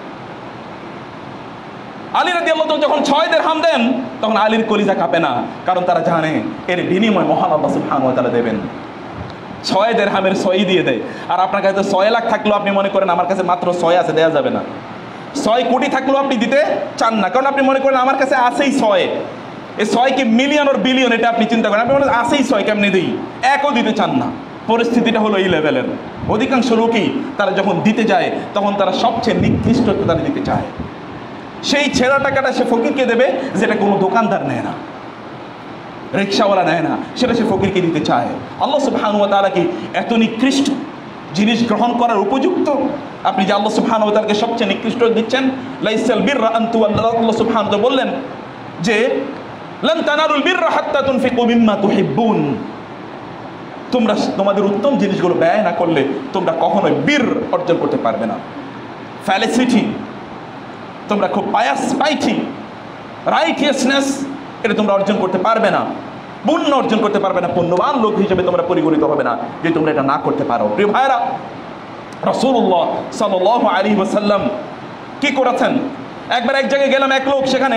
আলী রাদিয়াল্লাহু তাআলা যখন ছয় দিরহাম দেন তখন আলীর কলিজা কাঁপে না, কারণ তারা জানে এর বিনিময় মহান আল্লাহ সুবহানাহু ওয়া তাআলা দেবেন। ছয় দিরহামের ছয়ই দিয়ে দেয়। আর আপনার কাছে ছয় লাখ থাকলেও আপনি মনে করেন আমার কাছে মাত্র ছয় আছে, দেওয়া যাবে না। ছয় কোটি থাকলেও আপনি দিতে চান না, কারণ আপনি মনে করেন আমার কাছে আছেই ছয়। এই ছয় কি মিলিয়ন ওর বিলিয়ন, এটা আপনি চিন্তা করেন। আপনি মনে আছেই ছয়, কেমনি দিই, একও দিতে চান না। পরিস্থিতিটা হলো এই লেভেলের। অধিকাংশ লোকই তারা যখন দিতে যায় তখন তারা সবচেয়ে নিকৃষ্ট তারা দিতে চায়। সেই ছেঁড়া টাকাটা সে ফকিরকে দেবে যেটা কোনো দোকানদার নেয় না, রিক্সাওয়ালা নেয় না, সেটা সে ফকিরকে দিতে চায়। আল্লাহ সুবহানাহু ওয়া তাআলা কি এত নিকৃষ্ট জিনিস গ্রহণ করার উপযুক্ত? আপনি যে আল্লাহ সুবহানাহু ওয়া তাআলাকে সবচেয়ে নিকৃষ্ট দিচ্ছেন। লাইসাল বিররা আন তুওয়াল্লু, আল্লাহ সুবহানাহু ওয়া তাআলা বললেন যে লান তানালুল বিররা হাত্তা তুনফিকু মিম্মা তুহিব্বুন। তোমরা তোমাদের উত্তম জিনিসগুলো ব্যয় না করলে তোমরা কখনোই বীর অর্জন করতে পারবে না। ফ্যালিসিটি, তোমরা খুব পায়াস পাইটি, রাইটিয়াসনেস, এটা তোমরা অর্জন করতে পারবে না, পুণ্য অর্জন করতে পারবে না, পুণ্যবান লোক হিসেবে তোমরা পরিগণিত হবে না যদি তোমরা এটা না করতে পারো। প্রিয় ভাইরা, রাসূলুল্লাহ সাল্লাল্লাহু আলাইহি ওয়াসাল্লাম কি করেছেন? একবার এক জায়গায় গেলাম, এক লোক সেখানে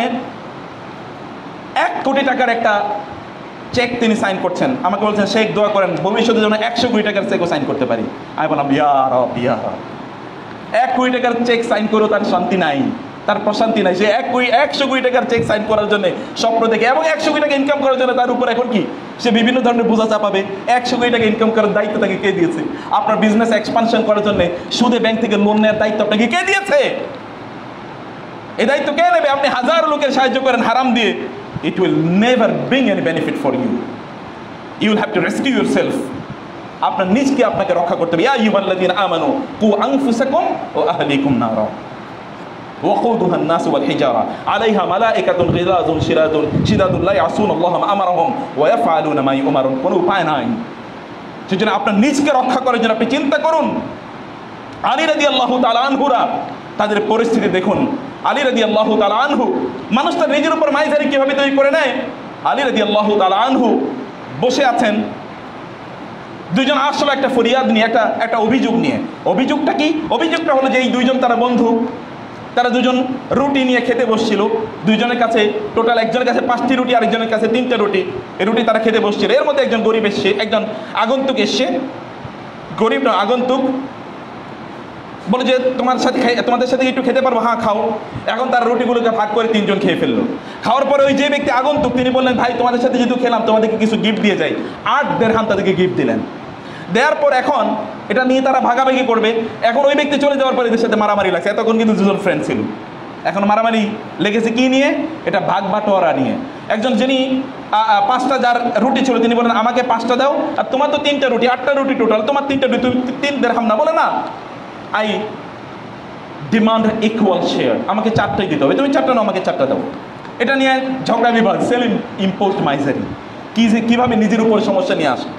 এক কোটি টাকার একটা চেক তিনি সাইন করছেন। আমাকে বলছেন শেখ দোয়া করেন ভবিষ্যতে যেন একশো কোটি টাকার চেকও সাইন করতে পারি। আমি বললাম ইয়া রব ইয়া রব। এক কোটি টাকার চেক সাইন করেও তার শান্তি নাই, তার প্রশান্তি নাই। সে এক কোটি একশো কোটি টাকার চেক সাইন করার জন্য স্বপ্ন দেখে, এবং একশো কোটি টাকা ইনকাম করার জন্য তার উপর এখন কি সে বিভিন্ন ধরনের বোঝা চাপাবে। একশো কোটি টাকা ইনকাম করার দায়িত্ব তাকে কে দিয়েছে? আপনার বিজনেস এক্সপানশন করার জন্য সুদে ব্যাংক থেকে লোন নেওয়ার দায়িত্ব আপনাকে কে দিয়েছে? এই দায়িত্ব কে নেবে? আপনি হাজার লোকের সাহায্য করেন হারাম দিয়ে, it will never bring any benefit for you. You will have to rescue yourself. আপনার নিজকে আপনাকে রক্ষা করতে হবে। ইয়া আইয়ুহাল্লাযীনা আমানু কু আনফুসাকুম ওয়া আহলিকুম নারা ওয়াকুদুহা আন-নাস ওয়াল হিজারা আলাইহা মালাইকাতুন গিলাযুন শিরাদুন শিদাদুন লা ইয়াসুনাল্লাহা মা আমারাহুম ওয়া ইয়াফআলুনা মা ইউমারুন। কোনো উপায় নাই। সেজন্য আপনার নিজকে রক্ষা করার জন্য আপনি চিন্তা করুন। আলী রাদিয়াল্লাহু তাআলা আনহুরা তাদের পরিস্থিতি দেখুন। আলী রাদিয়াল্লাহু তাআলা আনহু, মানুষ তার নিজের উপর মাইজারি কিভাবে তৈরি করে নেয়। আলী রাদিয়াল্লাহু তাআলা আনহু বসে আছেন, দুইজন আসলে একটা ফরিয়াদ নিয়ে, একটা একটা অভিযোগ নিয়ে। অভিযোগটা কি? অভিযোগটা হলো যে এই দুইজন তারা বন্ধু, তারা দুজন রুটি নিয়ে খেতে বসছিল। দুইজনের কাছে টোটাল একজনের কাছে পাঁচটি রুটি, আরেকজনের কাছে তিনটে রুটি। এই রুটি তারা খেতে বসছিল। এর মধ্যে একজন গরিব এসছে, একজন আগন্তুক এসছে, গরিব না আগন্তুক, বলে যে তোমার সাথে তোমাদের সাথে একটু খেতে পারবো? হ্যাঁ খাও। এখন তার রুটিগুলোকে ভাগ করে তিনজন খেয়ে ফেললো। খাওয়ার পরে ওই যে ব্যক্তি আগন্তুক তিনি বললেন, ভাই তোমাদের সাথে যেহেতু খেলাম তোমাদেরকে কিছু গিফট দিয়ে যাই। আট দেড়হাম তাদেরকে গিফট দিলেন। দেওয়ার পর এখন এটা নিয়ে তারা ভাগাভাগি করবে। এখন ওই ব্যক্তি চলে যাওয়ার পর এদের সাথে মারামারি লাগছে। এতক্ষণ কিন্তু দুজন ফ্রেন্ড ছিল, এখন মারামারি লেগেছে কি নিয়ে? এটা ভাগ বাটোয়ারা নিয়ে। একজন যিনি পাঁচটা যার রুটি ছিল তিনি বলেন, আমাকে পাঁচটা দাও, আর তোমার তো তিনটা রুটি, আটটা রুটি টোটাল, তোমার তিনটা রুটি, তুমি তিন দেড়হাম না? বলে না, আই ডিমান্ড ইকুয়াল শেয়ার, আমাকে চারটাই দিতে হবে, তুমি চারটা নাও, আমাকে চারটা দাও। এটা নিয়ে ঝগড়া বিবাদ, সেলফ ইম্পোজড মাইজারি, কি যে কীভাবে নিজের উপর সমস্যা নিয়ে আসে।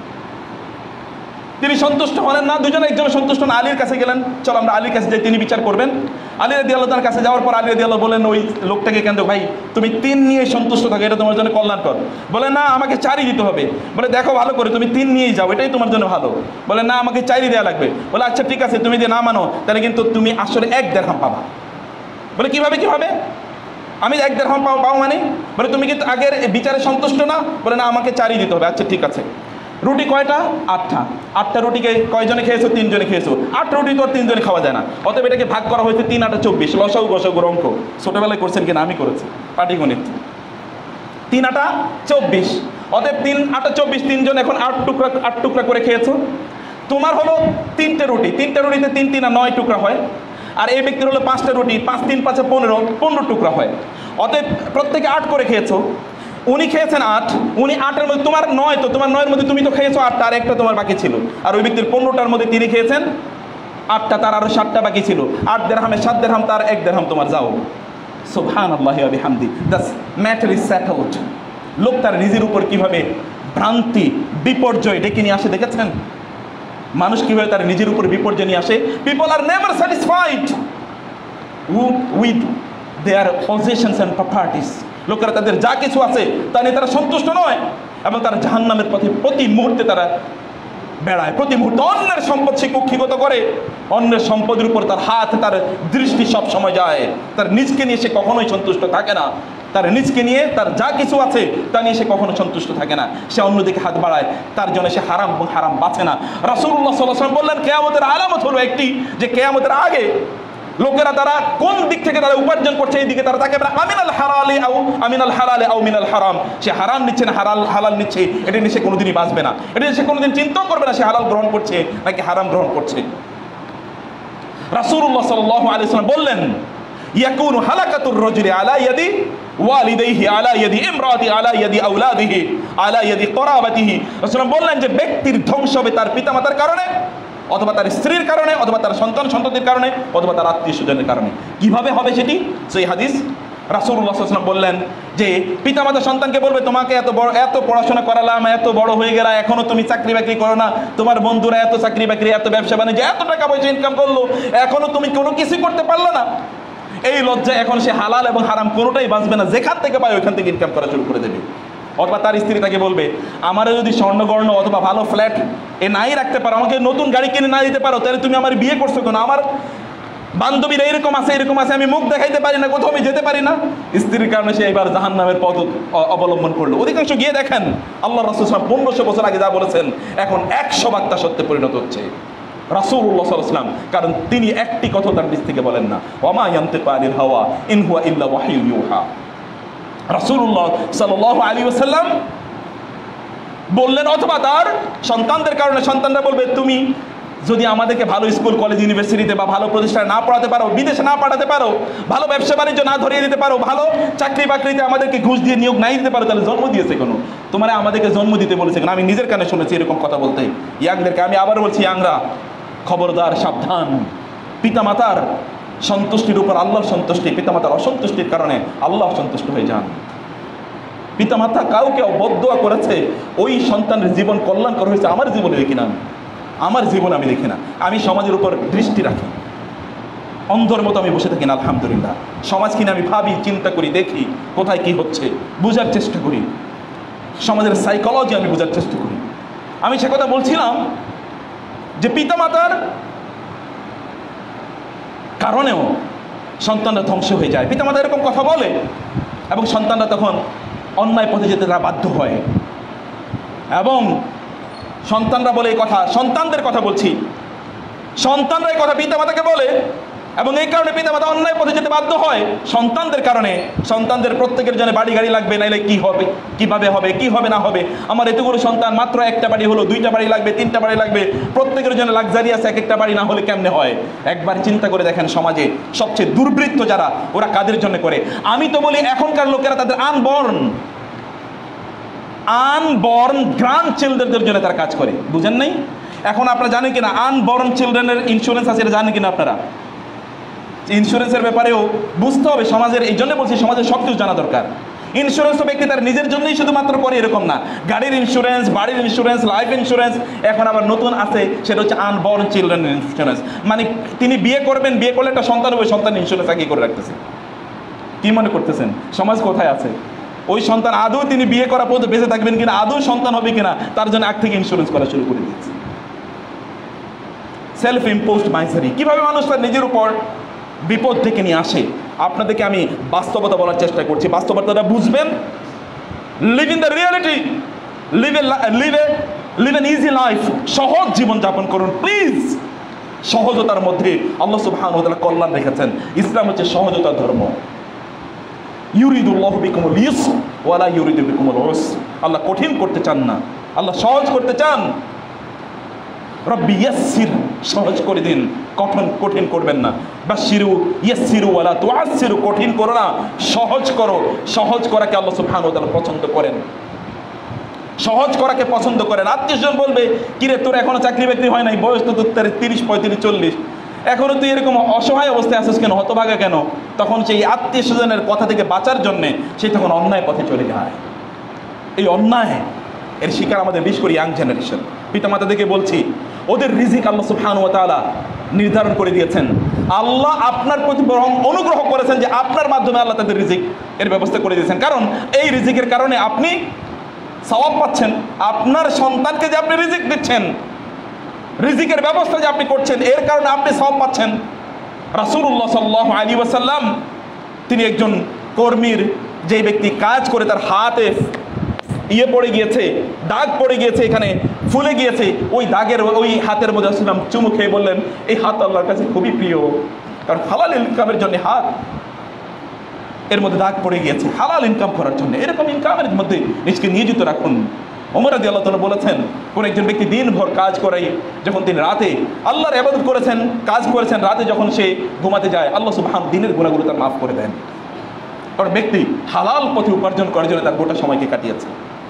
তিনি সন্তুষ্ট হলেন না, দুজনে একজন সন্তুষ্ট না, আলীর কাছে গেলেন, চলো আমরা আলীর কাছে যাই, তিনি বিচার করবেন। আলী রাদিয়াল্লাহু তার কাছে যাওয়ার পর আলী রাদিয়াল্লাহু বলেন ওই লোকটাকে, কেন ভাই তুমি তিন নিয়ে সন্তুষ্ট থাকো, এটা তোমার জন্য কল্যাণকর। বলে না, আমাকে চারই দিতে হবে। বলে দেখো ভালো করে, তুমি তিন নিয়েই যাও, এটাই তোমার জন্য ভালো। বলে না, আমাকে চারই দেওয়া লাগবে। বলে আচ্ছা ঠিক আছে, তুমি যদি না মানো তাহলে কিন্তু তুমি আসলে এক দেড়হাম পাবা। বলে কিভাবে কিভাবে আমি এক দেড়হাম পাও পাও মানে? বলে তুমি কিন্তু আগের বিচারে সন্তুষ্ট না? বলে না, আমাকে চারই দিতে হবে। আচ্ছা ঠিক আছে। রুটি কয়টা? আটটা। আটটা রুটিকে কয়জনে খেয়েছো? তিনজনে খেয়েছো। আটটা রুটি তো আর তিনজনে খাওয়া যায় না, অতএব এটাকে ভাগ করা হয়েছে তিন আটা চব্বিশ। লসাগু গসাগুর অঙ্ক ছোটবেলায় করছেন কিনা? আমি করেছি পাটিগণিত। তিন আটা চব্বিশ, অতএব তিন আটা চব্বিশ, তিনজন এখন আট টুকরা আট টুকরা করে খেয়েছো। তোমার হলো তিনটে রুটি, তিনটে রুটিতে তিন তিন নয় টুকরা হয়। আর এই ব্যক্তির হলো পাঁচটা রুটি, পাঁচ তিন পাঁচে পনেরো, পনেরো টুকরা হয়। অতএব প্রত্যেকে আট করে খেয়েছো। উনি খেয়েছেন আট, উনি আটের মধ্যে, তোমার নয়, তো তোমার নয়ের মধ্যে তুমি তো খেয়েছো আটটা, আর একটা তোমার বাকি ছিল। আর ওই ব্যক্তির পনেরোটার মধ্যে তিনি খেয়েছেন আটটা, তার আরো সাতটা বাকি ছিল। আট দেড়হামে সাত দেড়হাম, তার এক দেড়হাম তোমার, যাও। সুবহানাল্লাহি ওয়া বিহামদি, দ্যাটস ম্যাটার ইজ সেটেলড। লোক তার নিজের উপর কিভাবে ভ্রান্তি বিপর্যয় ডেকে নিয়ে আসে দেখেছেন? মানুষ কিভাবে তার নিজের উপর বিপর্যয় নিয়ে আসে। People are never satisfied with their positions and properties. লোকেরা তাদের যা কিছু আছে তা নিয়ে তারা সন্তুষ্ট নয়, এবং তারা জাহান্নামের পথে প্রতি মুহূর্তে তারা বেড়ায়, প্রতি মুহূর্তে অন্যের সম্পদ সে কুক্ষিগত করে, অন্যের সম্পদের উপর তার হাত, তার দৃষ্টি সব সময় যায়। তার নিজকে নিয়ে সে কখনোই সন্তুষ্ট থাকে না। তার নিজকে নিয়ে, তার যা কিছু আছে তা নিয়ে সে কখনো সন্তুষ্ট থাকে না, সে অন্যদিকে হাত বাড়ায়। তার জন্য সে হারাম এবং হারাম বাঁচে না। রাসূলুল্লাহ সাল্লাল্লাহু আলাইহি ওয়াসাল্লাম বললেন, কিয়ামতের আলামত হলো একটি, যে কিয়ামতের আগে লোকেরা তারা কোন দিক থেকে তারা উপার্জন করছে এই দিকে তারা তাকে আমিনাল হালালি আও আমিনাল হালালি আও মিনাল হারাম, সে হারাম নিচ্ছে না হালাল হালাল নিচ্ছে, এটা নিয়ে সে কোনোদিনই বাঁচবে না। এটা নিয়ে সে কোনোদিন চিন্তাও করবে না সে হালাল গ্রহণ করছে নাকি হারাম গ্রহণ করছে। রাসূলুল্লাহ সাল্লাল্লাহু আলাইহি ওয়াসাল্লাম বললেন, ইয়াকুনু হালাকাতুর রাজুলি আলা ইয়াদি ওয়ালিদাইহি আলা ইয়াদি ইমরাতি আলা ইয়াদি আওলাদিহি আলা ইয়াদি করাবাতিহি। রাসূলুল্লাহ বললেন যে ব্যক্তির ধ্বংস হবে তার পিতামাতার কারণে, অথবা তার স্ত্রীর কারণে, অথবা তার সন্তান সন্ততির কারণে, অথবা তার আত্মীয় স্বজনের কারণে। কিভাবে হবে সেটি? সেই হাদিস রাসূলুল্লাহ সাল্লাল্লাহু আলাইহি ওয়াসাল্লাম বললেন যে পিতামাতা সন্তানকে বলবে, তোমাকে এত বড় এত পড়াশোনা করালাম, এত বড় হয়ে গেলা, এখনো তুমি চাকরি বাকরি করো না, তোমার বন্ধুরা এত চাকরি বাকরি, এত ব্যবসা বাণিজ্য, এত টাকা পয়সা ইনকাম করলো, এখনো তুমি কোনো কিছু করতে পারলো না। এই লজ্জায় এখন সে হালাল এবং হারাম কোনোটাই বাঁচবে না, যেখান থেকে পায় ওইখান থেকে ইনকাম করা শুরু করে দেবে। অথবা তার স্ত্রী তাকে বলবে, আমারও যদি স্বর্ণগর্ণ অথবা ভালো ফ্ল্যাট এ নাই রাখতে পারো, আমাকে নতুন গাড়ি কিনে না দিতে পারো, তাহলে তুমি আমার বিয়ে করছো কেন? আমার বান্ধবীরা এরকম আছে এরকম আছে, আমি মুখ দেখাইতে পারি না, কোথাও আমি যেতে পারি না। স্ত্রীর কারণে সে এবার জাহান্নামের পথ অবলম্বন করলো। অধিকাংশ গিয়ে দেখেন আল্লাহ রাসূল সাল্লাল্লাহু আলাইহি ওয়াসাল্লাম পনেরোশো বছর আগে যা বলেছেন এখন একশো ভাগ তা সত্যে পরিণত হচ্ছে। রাসূলুল্লাহ সাল্লাল্লাহু আলাইহি ওয়াসাল্লাম, কারণ তিনি একটি কথা তার নিজ থেকে বলেন না, ওয়ামা ইয়ানতিকু আনিল হাওয়া ইন হুয়া ইল্লা ওয়াহয়ুন ইউহা। রাসূলুল্লাহ সাল্লাল্লাহু আলাইহি ওয়াসাল্লাম বললেন, অথবা তার সন্তানদের কারণে সন্তানরা বলবে, তুমি যদি আমাদেরকে ভালো স্কুল কলেজ ইউনিভার্সিটিতে বা ভালো প্রতিষ্ঠানে না পড়াতে পারো, বিদেশে না পাঠাতে পারো, ভালো ব্যবসা বাণিজ্য না ধরিয়ে দিতে পারো, ভালো চাকরি বাকরিতে আমাদেরকে ঘুষ দিয়ে নিয়োগ নাই দিতে পারো, তাহলে জন্ম দিয়েছে কেন? তোমার আমাদেরকে জন্ম দিতে বলেছে কেন? আমি নিজের কানে শুনেছি এরকম কথা বলতে ইয়াংদেরকে। আমি আবার বলছি, ইয়াংরা খবরদার, সাবধান। পিতামাতার সন্তুষ্টির উপর আল্লাহর সন্তুষ্টি, পিতামাতার অসন্তুষ্টির কারণে আল্লাহ সন্তুষ্ট হয়ে যান। পিতামাতা কাউকে বদদোয়া করেছে, ওই সন্তানের জীবন কল্যাণকর হয়েছে, আমার জীবনে দেখি না, আমার জীবন আমি দেখি না। আমি সমাজের উপর দৃষ্টি রাখি, অন্ধর মতো আমি বসে থাকি না। আলহামদুলিল্লাহ, সমাজ কিনে আমি ভাবি, চিন্তা করি, দেখি কোথায় কি হচ্ছে, বোঝার চেষ্টা করি, সমাজের সাইকোলজি আমি বোঝার চেষ্টা করি। আমি সে কথা বলছিলাম যে পিতামাতার কারণেও সন্তানরা ধ্বংস হয়ে যায়। পিতামাতা এরকম কথা বলে এবং সন্তানরা তখন অন্যায় পথে যেতে তারা বাধ্য হয়। এবং সন্তানরা বলে এই কথা, সন্তানদের কথা বলছি, সন্তানরা এই কথা পিতামাতাকে বলে এবং এই কারণে পিতামাতা অন্যায় পথে যেতে বাধ্য হয় সন্তানদের কারণে। সন্তানদের প্রত্যেকের জন্য বাড়ি গাড়ি লাগবে, নাইলে কি হবে, কিভাবে হবে, কি হবে না হবে। আমার এতগুলো সন্তান, মাত্র একটা বাড়ি হলো, দুইটা বাড়ি লাগবে, তিনটা বাড়ি লাগবে, প্রত্যেকের জন্য লাক্সারিয়াস এক একটা বাড়ি না হলে কেমনে হয়। একবার চিন্তা করে দেখেন সমাজে সবচেয়ে দুর্বৃত্ত যারা, ওরা কাদের জন্য করে। আমি তো বলি এখনকার লোকেরা তাদের আনবর্ন আনবর্ন গ্র্যান্ড চিলড্রেনদের জন্য তারা কাজ করে। বুঝেন নাই? এখন আপনারা জানেন কিনা আনবর্ন চিলড্রেনের ইন্স্যুরেন্স আছে, এটা জানেন কিনা আপনারা? ইন্স্যুরেন্সের ব্যাপারেও বুঝতে হবে সমাজের, এই জন্য বলছি সমাজের সব কিছু জানা দরকার। ইন্স্যুরেন্স তো ব্যক্তি তার নিজের জন্যই শুধুমাত্র করে এরকম না, গাড়ির ইন্স্যুরেন্স, বাড়ির ইন্স্যুরেন্স, লাইফ ইন্স্যুরেন্স, এখন আবার নতুন আছে সেটা হচ্ছে আনবর্ন চিলড্রেন ইন্স্যুরেন্স। মানে তিনি বিয়ে করবেন, বিয়ে করলে একটা সন্তান হবে, সন্তান ইন্স্যুরেন্স আগে করে রাখতেছে। কি মনে করতেছেন সমাজ কোথায় আছে? ওই সন্তান আদৌ তিনি বিয়ে করা পর্যন্ত বেঁচে থাকবেন কিনা, আদৌ সন্তান হবে কিনা, তার জন্য আগ থেকে ইন্স্যুরেন্স করা শুরু করে দিচ্ছে। সেলফ ইম্পোজড মাইজারি, কিভাবে মানুষ তার নিজের উপর বিপদ থেকে নিয়ে আসে। আপনাদেরকে আমি বাস্তবতা বলার চেষ্টা করছি, বাস্তবতাটা বুঝবেন। Live in the reality, live a live a live an easy life, সহজ জীবন যাপন করুন প্লিজ। সহজতার মধ্যে আল্লাহ সুবহানাহু ওয়া তাআলা কল্যাণ রেখেছেন। ইসলাম হচ্ছে সহজতার ধর্ম। ইউরিদুল্লাহু বিকুমুল ইউসর ওয়া লা ইউরিদু বিকুমুল উসর। আল্লাহ কঠিন করতে চান না, আল্লাহ সহজ করতে চান। রব্বি ইয়াসসির, সহজ করে দিন, কঠিন কঠিন করবেন না। বাশশিরু ইয়াসসিরু ওয়া লা তুআসসিরু, কঠিন করো না, সহজ করো। সহজ করাকে আল্লাহ সুবহানাহু ওয়া তাআলা পছন্দ করেন, সহজ করাকে পছন্দ করেন। আত্মীয়স্বজন বলবে, কিরে তোর এখনো চাকরি বাকরি হয় নাই, বয়স তো তোর তিরিশ পঁয়ত্রিশ চল্লিশ, এখনো তুই এরকম অসহায় অবস্থায় আসিস কেন, হতভাগা কেন? তখন সেই আত্মীয় স্বজনের কথা থেকে বাঁচার জন্যে সে তখন অন্যায় পথে চলে যায়। এই অন্যায় এর শিকার আমাদের বিশেষ করে ইয়াং জেনারেশন। পিতামাতাদেরকে বলছি, ওদের রিজিক আল্লাহ সুবহানাহু ওয়া তাআলা নির্ধারণ করে দিয়েছেন। আল্লাহ আপনার প্রতি বরং অনুগ্রহ করেছেন যে আপনার মাধ্যমে আল্লাহ তাদের রিজিক এর ব্যবস্থা করে দিয়েছেন। কারণ এই রিজিকের কারণে আপনি সওয়াব পাচ্ছেন, আপনার সন্তানকে যে আপনি রিজিক দিচ্ছেন, রিজিকের ব্যবস্থা যে আপনি করছেন, এর কারণে আপনি সওয়াব পাচ্ছেন। রাসূলুল্লাহ সাল্লাল্লাহু আলাইহি ওয়াসাল্লাম তিনি একজন কর্মীর, যেই ব্যক্তি কাজ করে তার হাতে ইয়ে পড়ে গিয়েছে, দাগ পড়ে গিয়েছে, এখানে ফুলে গিয়েছে, ওই দাগের ওই হাতের মধ্যে রাসূলুল্লাহ চুমু খেয়ে বললেন, এই হাত আল্লাহর কাছে খুবই প্রিয়, কারণ হালাল ইনকামের জন্য হাত এর মধ্যে দাগ পড়ে গিয়েছে, হালাল ইনকাম করার জন্য এরকম ইনকামের মধ্যে নিজকে নিয়োজিত রাখুন। ওমর রাদিয়াল্লাহু তাআলা বলেছেন, কোন একজন ব্যক্তি দিনভর কাজ করাই, যখন তিনি রাতে আল্লাহর ইবাদত করেছেন, কাজ করেছেন, রাতে যখন সে ঘুমাতে যায়, আল্লাহ সুবহানাহু দিনের গুনাহগুলো তার মাফ করে দেন। কারণ ব্যক্তি হালাল পথে উপার্জন করার জন্য তার গোটা সময়কে কাটিয়েছে।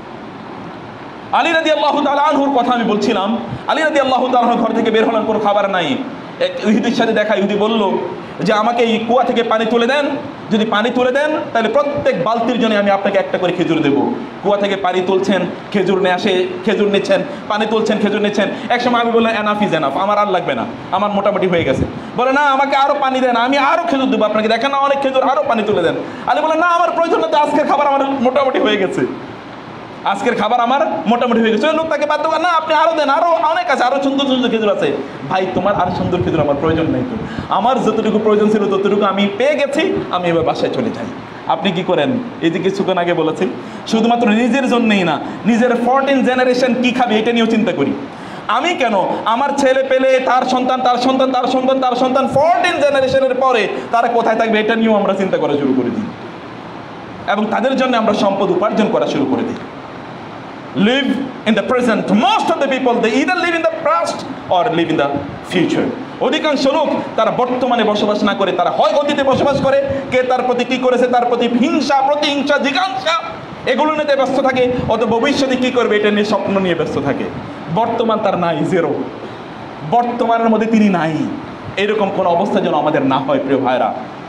আলী রাদিয়াল্লাহু তাআলা আনহুর কথা আমি বলছিলাম। আলী রাদিয়াল্লাহু তাআলা ঘর থেকে বের হলেন, কোনো খাবার নাই। এক ইহুদির সাথে দেখা, ইহুদি বলল যে আমাকে এই কুয়া থেকে পানি তুলে দেন, যদি পানি তুলে দেন তাহলে প্রত্যেক বালতির জন্য আমি আপনাকে একটা করে খেজুর দেবো। কুয়া থেকে পানি তুলছেন, খেজুর নিয়ে আসে, খেজুর নিচ্ছেন, পানি তুলছেন, খেজুর নিচ্ছেন। একসময় আমি বললাম এনাফ ইজ এনাফ, আমার আর লাগবে না, আমার মোটামুটি হয়ে গেছে। বলে না, আমাকে আরও পানি দেন, আমি আরও খেজুর দেবো আপনাকে, দেখেন না অনেক খেজুর, আরও পানি তুলে দেন। আলী বলে না, আমার প্রয়োজন না, আজকের খাবার আমার মোটামুটি হয়ে গেছে, আজকের খাবার আমার মোটামুটি হয়ে গেছে। ওই লোক তাকে বাধ্য করে, না আপনি আরও দেন, আরও অনেক আছে, আরও সুন্দর সুন্দর খেজুর আছে। ভাই তোমার আর সুন্দর খেজুর আমার প্রয়োজন নেই, তো আমার যতটুকু প্রয়োজন ছিল ততটুকু আমি পেয়ে গেছি, আমি এবার বাসায় চলে যাই। আপনি কি করেন? এই যে কিছুক্ষণ আগে বলেছি, শুধুমাত্র নিজের জন্যই না, নিজের ফোরটিন জেনারেশন কি খাবে এটা নিয়েও চিন্তা করি। আমি কেন, আমার ছেলে পেলে, তার সন্তান, তার সন্তান, তার সন্তান, তার সন্তান, ফোরটিন জেনারেশনের পরে তারা কোথায় থাকবে এটা নিয়েও আমরা চিন্তা করা শুরু করে দিই, এবং তাদের জন্য আমরা সম্পদ উপার্জন করা শুরু করে দিই। Live in the present. Most of the people, they either live in the past or live in the future. অধিকাংশ লোক তারা বর্তমানে বসবাস না করে তারা হয় অতীতে বসবাস করে, কে তার প্রতি কি করেছে, তার প্রতি হিংসা, প্রতিহিংসা, জিজ্ঞাসা, এগুলো নিয়ে ব্যস্ত থাকে, অত ভবিষ্যতে কি করবে এটা নিয়ে স্বপ্ন নিয়ে ব্যস্ত থাকে। বর্তমান তার নাই, জিরো, বর্তমানের মধ্যে তিনি নাই। এরকম কোন অবস্থা যেন আমাদের না হয় প্রিয় ভাইরা।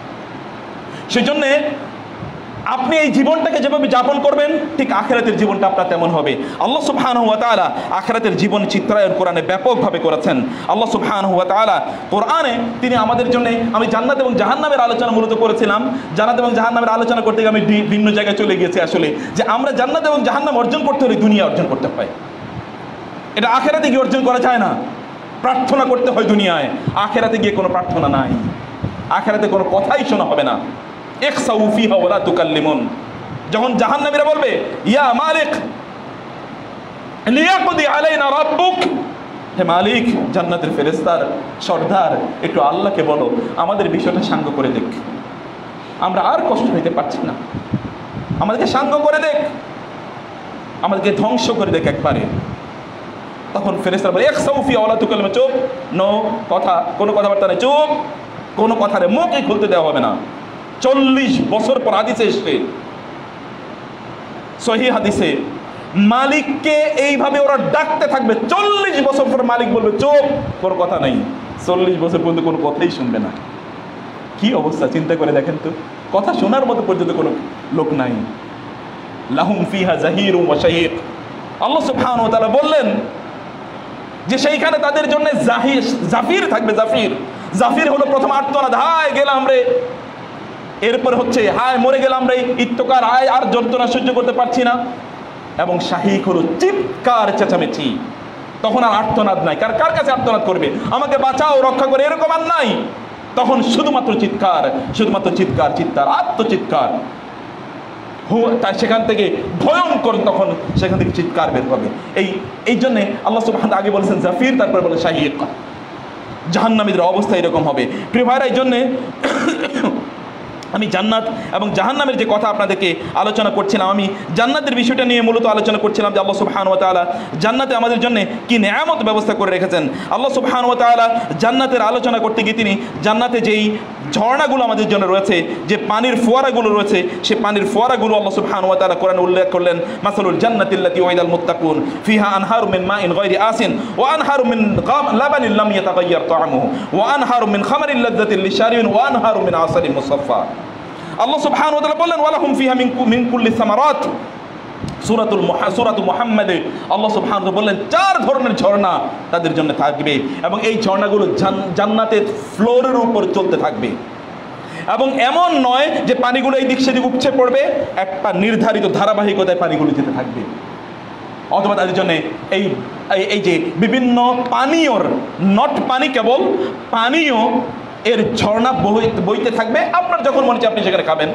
সেই জন্যে আপনি এই জীবনটাকে যেভাবে যাপন করবেন, ঠিক আখিরাতের জীবনটা আপনার তেমন হবে। আল্লাহ সুবহানাহু ওয়া তাআলা আখিরাতের জীবন চিত্রায়ন কোরআনে ব্যাপকভাবে করেছেন। আল্লাহ সুবহানাহু ওয়া তাআলা কোরআনে তিনি আমাদের জন্য, আমি জান্নাত এবং জাহান্নামের আলোচনা মূলত করেছিলাম। জান্নাত এবং জাহান্নামের আলোচনা করতে গিয়ে আমি ভিন্ন জায়গায় চলে গিয়েছি। আসলে যে আমরা জান্নাত এবং জাহান্নাম অর্জন করতে হলে দুনিয়া অর্জন করতে হয়, এটা আখিরাতে গিয়ে অর্জন করা যায় না। প্রার্থনা করতে হয় দুনিয়ায়, আখিরাতে গিয়ে কোনো প্রার্থনা নাই। আখিরাতে কোনো কথাই শোনা হবে না। ইখসাউ ফিহা ওয়ালা তুকাল্লিমুন, যখন জাহান্নামীরা বলবে ইয়া মালিক লিয়াকদি আলাইনা রাব্বুক, হে মালিক, জান্নাতের ফেরেশতার সর্দার, একটু আল্লাহকে বলো আমাদের বিষয়টা সাঙ্গ করে দেখ, আমরা আর কষ্ট হইতে পারছি না, আমাদেরকে সাঙ্গ করে দেখ, আমাদেরকে ধ্বংস করে দেখ একবারে। তখন ফেরেশতারা বলে ইখসাউ ফিহা ওয়ালা তুকাল্লিমুন, চুপ, নো কথা, কোনো কথাবার্তা নেই, চুপ, কোনো কথা নেই, মুখই খুলতে দেওয়া হবে না। চল্লিশ বছর পর হাদিসে এসছে, সহিহ হাদিসে, মালিককে এইভাবে ওরা ডাকতে থাকবে, চল্লিশ বছর পর মালিক বলবে চুপ, কোনো কথা নেই, চল্লিশ বছর পর্যন্ত কোনো কথাই শুনবে না। কি অবস্থা চিন্তা করে দেখেন তো, কথা শোনার মতো পর্যন্ত কোনো লোক নাই। লাহুম ফিহা জাহিরুম ওয়া শাহীক, আল্লাহ সুবহানাহু ওয়া তাআলা বললেন যে সেইখানে তাদের জন্য জাহির জাফির থাকবে। জাফির জাফির হলো প্রথম আর্তনাদ, হায় গেলাম রে, এরপর হচ্ছে হায় মরে গেলাম রে, ইত্তকার, হায় আর যন্ত্রণা সহ্য করতে পারছি না। এবং শাহীক হলো চিৎকার চেঁচামেচি, তখন আর আর্তনাদ নাই। কার কার কাছে আর্তনাদ করবে আমাকে বাঁচাও রক্ষা করে, এরকম আর নাই। তখন শুধুমাত্র চিৎকার, শুধুমাত্র চিৎকার, চিৎকার, আত্মচিৎকার। তাই সেখান থেকে ভয়ঙ্কর, তখন সেখান থেকে চিৎকার বের হবে। এই এই জন্যে আল্লাহ সুবহানাহু আগে বলেছেন জাফির, তারপরে বলে শাহীক। জাহান্নামীদের অবস্থা এরকম হবে। প্রিয় ভাইরা, এই জন্যে আমি জান্নাত এবং জাহান্নামের যে কথা আপনাদেরকে আলোচনা করছিলাম, আমি জান্নাতের বিষয়টা নিয়ে মূলত আলোচনা করছিলাম যে আল্লাহ সুবহানাহু ওয়া তাআলা জান্নাতে আমাদের জন্য কি নেয়ামত ব্যবস্থা করে রেখেছেন। আল্লাহ সুবহানাহু ওয়া তাআলা জান্নাতের আলোচনা করতে গিয়ে তিনি জান্নাতে যেই ঝর্ণাগুলো আমাদের জন্য রয়েছে, যে পানির ফোয়ারাগুলো রয়েছে, সেই পানির ফোয়ারাগুলো আল্লাহ সুবহানাহু ওয়া তাআলা কোরআনে উল্লেখ করলেন। মাসালুল জান্নাতিল্লাতী ওয়াইদাল মুত্তাকুন ফিহা আনহারু মিন মাইন গায়রি আসিন ওয়া আনহারু মিন লাবানিন লাম ইয়াতাগায়্যার তা'আমুহু ওয়া আনহারু মিন খামারিল লাযযাতিল লিশারিবিন ওয়া আনহারু মিন আসালিন মুসাফফা। আল্লাহ সুবহানাহু ওয়া তাআলা বললেন ওয়ালাহুম ফিহা মিন কুল্লি সামারাত। সূরাতুল সূরাতু মুহাম্মাদে আল্লাহ সুবহানাহু ওয়া তাআলা বললেন চার ধরনের ঝর্ণা তাদের জন্য থাকবে, এবং এই ঝর্ণাগুলো জান্নাতের ফ্লোরের উপর চলতে থাকবে। এবং এমন নয় যে পানিগুলো এই দিক সেদিক উপচে পড়বে, একটা নির্ধারিত ধারাবাহিকতায় পানিগুলো যেতে থাকবে। অথবা তাদের জন্য এই এই যে বিভিন্ন পানীয়র, নট পানি কেবল, পানীয় এর ঝর্ণা বইতে থাকবে, আপনার যখন মনে হচ্ছে আপনি সেখানে খাবেন,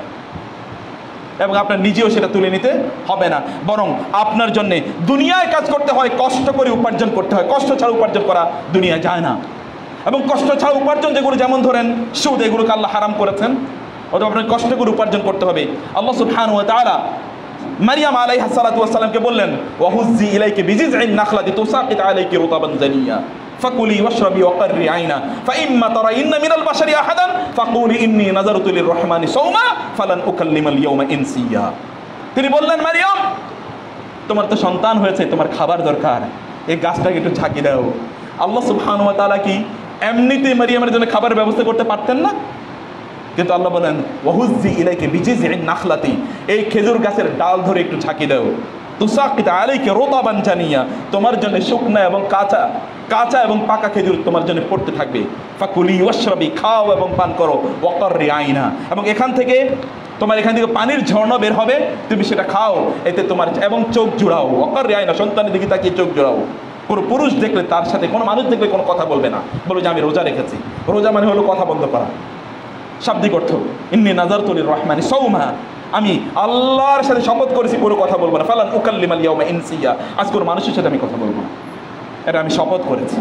এবং আপনার নিজেও সেটা তুলে নিতে হবে না। বরং আপনার জন্যে দুনিয়ায় কাজ করতে হয়, কষ্ট করে উপার্জন করতে হয়, কষ্ট ছাড়া উপার্জন করা দুনিয়ায় যায় না। এবং কষ্ট ছাড়া উপার্জন যেগুলো, যেমন ধরেন সুদ, এগুলোকে আল্লাহ হারাম করেছেন, অথবা আপনার কষ্ট করে উপার্জন করতে হবে। আল্লাহ সুবহানাহু ওয়া তাআলা মারিয়াম আলাইহিস সালাতু ওয়াস সালামকে বললেন ওয়াহুজ্জি ইলাইকি বিজিজইন নাখলাতি তুসাকিত আলাইকি রুতাবান জানিয়া ফাকুলি ওয়াশরাবি ওয়াকরি আইনা ফাইম্মা তারাইন্না মিনাল বাশারি আহাদান ফাকুলি ইন্নী নাযারতু লিররহমানি সাওমা ফালান উকাল্লিমাল ইয়াওমা ইনসিয়া। তিনি বললেন, মারিয়াম, তোমার তো সন্তান হয়েছে, তোমার খাবার দরকার, এই গাছটাকে একটু ঝাঁকি দাও। আল্লাহ সুবহানাহু ওয়া তাআলা কি এমনিতে মারিয়ামের জন্য খাবারের ব্যবস্থা করতে পারতেন না? কিন্তু আল্লাহ বলেন ওয়াহুজ্জি ইলাইকি বিজিজইন নাখলাতি, এই খেজুর গাছের ডাল ধরে একটু ঝাঁকি দাও। তুসাকিত আলাইকি রুতাবান জানিয়া, তোমার জন্য শুকনা এবং কাঁচা, কাঁচা এবং পাকা খেজুর তোমার জন্য পড়তে থাকবে। ফাকুলি ওয়াশরাবি, খাও এবং পান করো, ওয়াকরি আইনা, এবং এখান থেকে তোমার এখান থেকে পানির ঝর্ণা বের হবে, তুমি সেটা খাও, এতে তোমার, এবং চোখ জোড়াও, ওয়াকরি আইনা, সন্তানের দিকে তাকিয়ে চোখ জোড়াও। কোনো পুরুষ দেখলে তার সাথে, কোনো মানুষ দেখলে কোনো কথা বলবে না, বলবে যে আমি রোজা রেখেছি। রোজা মানে হলো কথা বন্ধ করা, শাব্দিক অর্থ ইন্নী নাযারতু লিররহমানি সাওমা, আমি আল্লাহর সাথে শপথ করেছি পুরো কথা বলবো না। ফালান উকাল্লিমাল ইয়াওমা ইনসিয়া, আজকে মানুষের সাথে আমি কথা বলবো না, এটা আমি শপথ করেছি।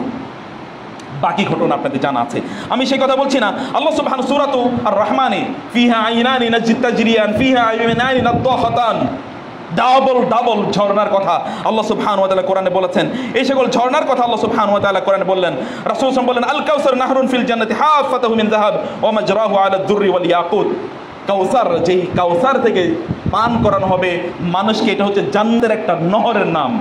বাকি ঘটনা আপনাদের জানা আছে, আমি সেই কথা বলছি না। আল্লাহ সুবহানাহু সূরাতু আর রহমানে ফিহা আইনানি নাজতাজরিয়ান ফিহা আইনানি নাদখাতান, ডাবল ডাবল ঝর্ণার কথা আল্লাহ সুবহানাহু ওয়া তাআলা কোরআনে বলেছেন। এই সকল ঝর্ণার কথা আল্লাহ সুবহানাহু ওয়া তাআলা কোরআনে বললেন। রাসূল সাল্লাল্লাহু আলাইহি ওয়াসাল্লাম বলেন আল কাউসার নাহরুন ফিল জান্নাতি হাফাতুহু মিন যাহাব ওয়া মাজরাহু আলা দুররি ওয়াল ইয়াকুত। কাউসার, যেই কাউসার থেকে পান করানো হবে মানুষকে, এটা হচ্ছে জান্নাতের একটা নহরের নাম।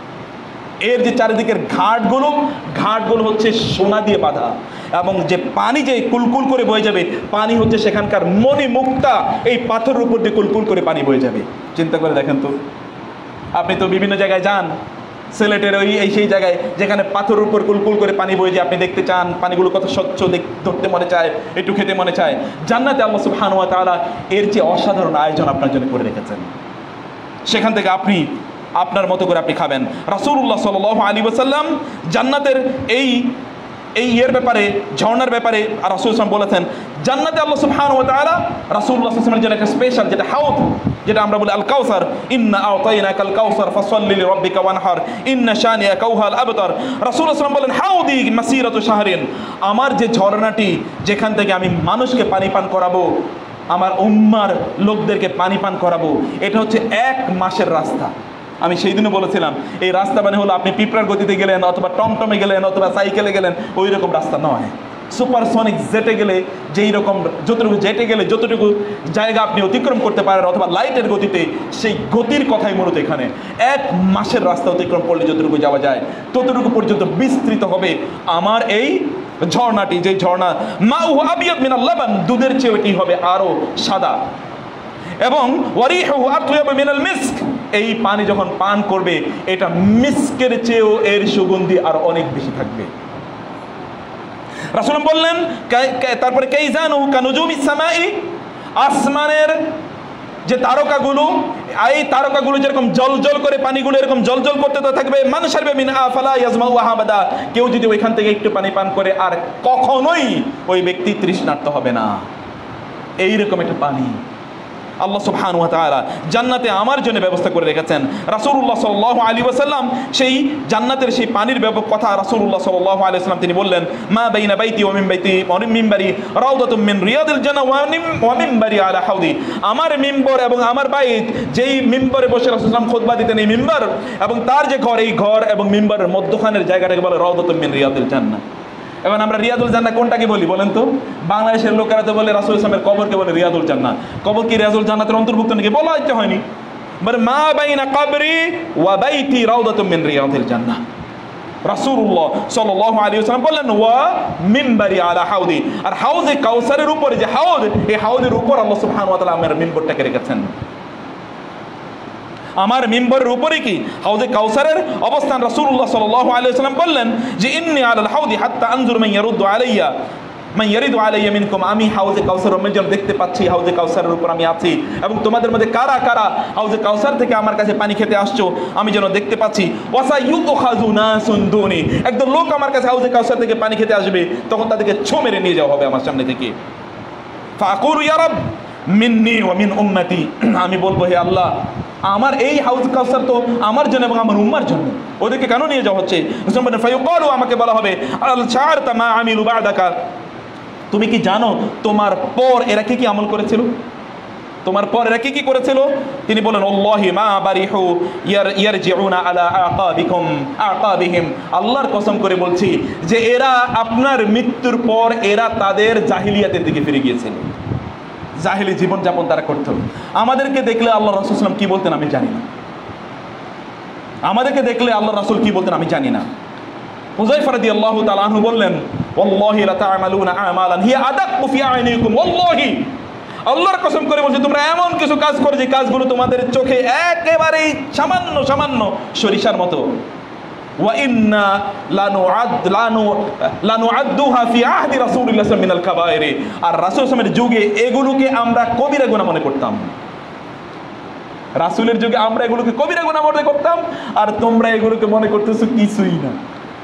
এর যে চারিদিকের ঘাটগুলো, ঘাটগুলো হচ্ছে সোনা দিয়ে বাঁধা, এবং যে পানি যে কুলকুল করে বয়ে যাবে, পানি হচ্ছে সেখানকার মণি মুক্তা, এই পাথরের উপর দিয়ে কুলকুল করে পানি বয়ে যাবে। চিন্তা করে দেখেন তো, আপনি তো বিভিন্ন জায়গায় যান, সিলেটের ওই এই সেই জায়গায় যেখানে পাথরের উপর কুলকুল করে পানি বয়ে যায়, আপনি দেখতে চান পানিগুলো কত স্বচ্ছ, ধরতে মনে চায়, একটু খেতে মনে চায়। জান্নাতে আল্লাহ সুবহানাহু ওয়া তাআলা এর যে অসাধারণ আয়োজন আপনার জন্য করে রেখেছেন, সেখান থেকে আপনি আপনার মতো করে আপনি খাবেন। রাসূলুল্লাহ সাল্লাল্লাহু আলাইহি ওয়াসাল্লাম জান্নাতের এই এই ইয়ের ব্যাপারে, ঝর্ণার ব্যাপারে রাসূল সাল্লাল্লাহু আলাইহি ওয়াসাল্লাম বলেছেন, জান্নাতে আল্লাহ সুবহানাহু ওয়া তাআলা রাসূলুল্লাহ সাল্লাল্লাহু আলাইহি ওয়াসাল্লামের জন্য একটা স্পেশাল, যেটা হাউদ, যেটা আমরা বলি আল কাউসার, ইন্না আ'তাইনাকাল কাউসার ফাসাল্লি লিরাব্বিকা ওয়ানহার ইন্না শানিয়াকা হুয়াল আবতার। রাসূলুল্লাহ সাল্লাল্লাহু আলাইহি ওয়াসাল্লাম বলেন, হাউদি মাসিরাতু শাহরিন, আমার যে ঝর্ণাটি যেখান থেকে আমি মানুষকে পানি পান করাবো, আমার উম্মার লোকদেরকে পানি পান করাবো, এটা হচ্ছে এক মাসের রাস্তা। আমি সেই দিনও বলেছিলাম, এই রাস্তা মানে হলো আপনি পিঁপড়ার গতিতে গেলেন অথবা টমটমে গেলেন অথবা সাইকেলে গেলেন, ওই রকম রাস্তা নয়। সুপারসনিক জেটে গেলে যেই রকম, যতটুকু জেটে গেলে যতটুকু জায়গা আপনি অতিক্রম করতে পারেন অথবা লাইটের গতিতে, সেই গতির কথাই মূলত এখানে। এক মাসের রাস্তা অতিক্রম করলে যতটুকু যাওয়া যায় ততটুকু পর্যন্ত বিস্তৃত হবে আমার এই ঝর্ণাটি, যে ঝর্ণা মাউহু আবিয়াদ মিনাল লাবান, দুধের চেয়ে এটি হবে আরো সাদা, এবং ওয়ারিহুহু আতয়াবু মিনাল মিস্ক, এই পানি যখন পান করবে এটা মিস্কের চেয়েও এর সুগন্ধি আর অনেক বেশি থাকবে। রাসূল বললেন, তারপরে কাইজানু কানুজুমিস সামাই, আসমানের যে তারকাগুলো, এই তারকাগুলো যেরকম জলজল করে পানিগুলো এরকম জলজল করতে থাকবে, মান শারবা মিনহা ফালা ইয়াজমাউ আবাদা, কেউ যদি ওইখান থেকে একটু পানি পান করে আর কখনোই ওই ব্যক্তি তৃষ্ণার্ত হবে না। এইরকম একটা পানি আল্লাহ সুবহানাহু ওয়া তাআলা জান্নাতে আমার জন্য ব্যবস্থা করে রেখেছেন। রাসূলুল্লাহ সাল্লাল্লাহু আলাইহি ওয়াসাল্লাম সেই জান্নাতের সেই পানির কথা রাসূলুল্লাহ সাল্লাল্লাহু আলাইহি ওয়াসাল্লাম তিনি বললেন, মা বাইনা বাইতি ওয়া মিন বাইতি ওয়া মিন মিম্বারি রাউদাতুম মিন রিয়াদিল জান্নাহ ওয়া মিম্বারি আলা হাউদি, আমার মিম্বর এবং আমার বাইত, যেই মিম্বরে বসে রাসূল সাল্লাল্লাহু খুতবা দিতেন, এই মিম্বর এবং তার যে ঘর, এই ঘর এবং মিম্বরের মধ্যখানের জায়গাটাকে বলে রাউদাতুম মিন রিয়াদিল জান্নাহ। এখন আমরা রিয়াদুল জান্নাহ কোনটাকে বলি বলেন তো? বাংলাদেশের লোকেরা তো বলে রাসূল সাল্লাল্লাহু আলাইহি ওয়াসাল্লামের কবরকে বলে রিয়াদুল জান্নাহ। কবর কি রিয়াদুল জান্নাতের অন্তর্ভুক্ত নাকি? বলা হইতে হয়নি। মানে মা বাইনা কবরি ওয়া বাইতি রাউদাতুম মিন রিয়াদিল জান্নাহ। রাসূলুল্লাহ সাল্লাল্লাহু আলাইহি ওয়াসাল্লাম বললেন, ওয়া মিম্বারি আলা হাউদি, আর হাউজে কাউসারের উপরে যে হাউদ, এই হাউদের উপর আল্লাহ সুবহানাহু ওয়া তাআলা আমার মিম্বরটাকে রেখেছেন। আমার মিম্বরের উপরে কি হাউজে কাউসারের অবস্থান। রাসূলুল্লাহ সাল্লাল্লাহু আলাইহি ওয়াসাল্লাম বললেন যে, ইন্নী আলাল হাউদি হাত্তা আনজুর মান ইয়ারুদ্দু আলাইয়া মান ইয়ারিদু আলাইয়া মিনকুম, আমি হাউজে কাউসারের মেজর দেখতে পাচ্ছি, হাউজে কাউসারের উপর আমি আছি, এবং তোমাদের মধ্যে কারা কারা হাউজে কাউসার থেকে আমার কাছে পানি খেতে আসছো আমি যেন দেখতে পাচ্ছি। ওয়াসা ইউখাযু নাসুন দুনি, একদম লোক আমার কাছে হাউজে কাউসার থেকে পানি খেতে আসবে, তখন তাদেরকে ছো মেরে নিয়ে যাওয়া হবে আমার সামনে থেকে। ফাকুলু ইয়া রাব মিন্নি ওয়া মিন উম্মতি, আমি বলবো, হে আল্লাহ, আমার এই হাউজ কাউসার তো আমার জন্য এবং আমার উম্মার জন্য, ওদেরকে কেন নিয়ে যাওয়া হচ্ছে? ফায়ুকালু, আমাকে বলা হবে, আল শাআরতা মা আমিলু বা'দাকা, তুমি কি জানো তোমার পর এরা কি কি আমল করেছিল? তোমার পর এরা কি কি করেছিল? তিনি বলেন, আল্লাহি মা বারিহু ইয়ারজিউনা আলা আকাবিকুম আকাবিহিম, আল্লাহর কসম করে বলছি যে এরা আপনার মৃত্যুর পর এরা তাদের জাহিলিয়াতের দিকে ফিরে গিয়েছিল, জাহিলি জীবনযাপন তারা করত। আমাদেরকে দেখলে আল্লাহ রাসূল সাল্লাল্লাহু আলাইহি ওয়াসাল্লাম কি বলতেন আমি জানি না, আমাদেরকে দেখলে আল্লাহ রাসূল কি বলতেন আমি জানি না। হুযায়ফা রাদিয়াল্লাহু তাআলা আনহু বললেন, ওয়াল্লাহি লা তা'মালুনা আমালান হিয়া আদাক্কু ফি আ'ইনিকুম, ওয়াল্লাহি, আল্লাহর কসম করে বলছি তোমরা এমন কিছু কাজ করো যে কাজগুলো তোমাদের চোখে একেবারেই সামান্য সামান্য সরিষার মতো। ওয়া ইন্না লানুআদ লানু লানুআদ্দুহা ফি আহদি রাসূলিল্লাহ সাল্লাল্লাহু আলাইহি ওয়াসাল্লাম মিনাল কাবায়ের, আর রাসূল সাল্লাল্লাহু আলাইহি ওয়াসাল্লামের যুগে এগুলোকে আমরা কবিরা গুনাহ মনে করতাম। রাসূলের যুগে আমরা এগুলোকে কবিরা গুনাহ মনে করতাম, আর তোমরা এগুলোকে মনে করতেছো কিছুই না,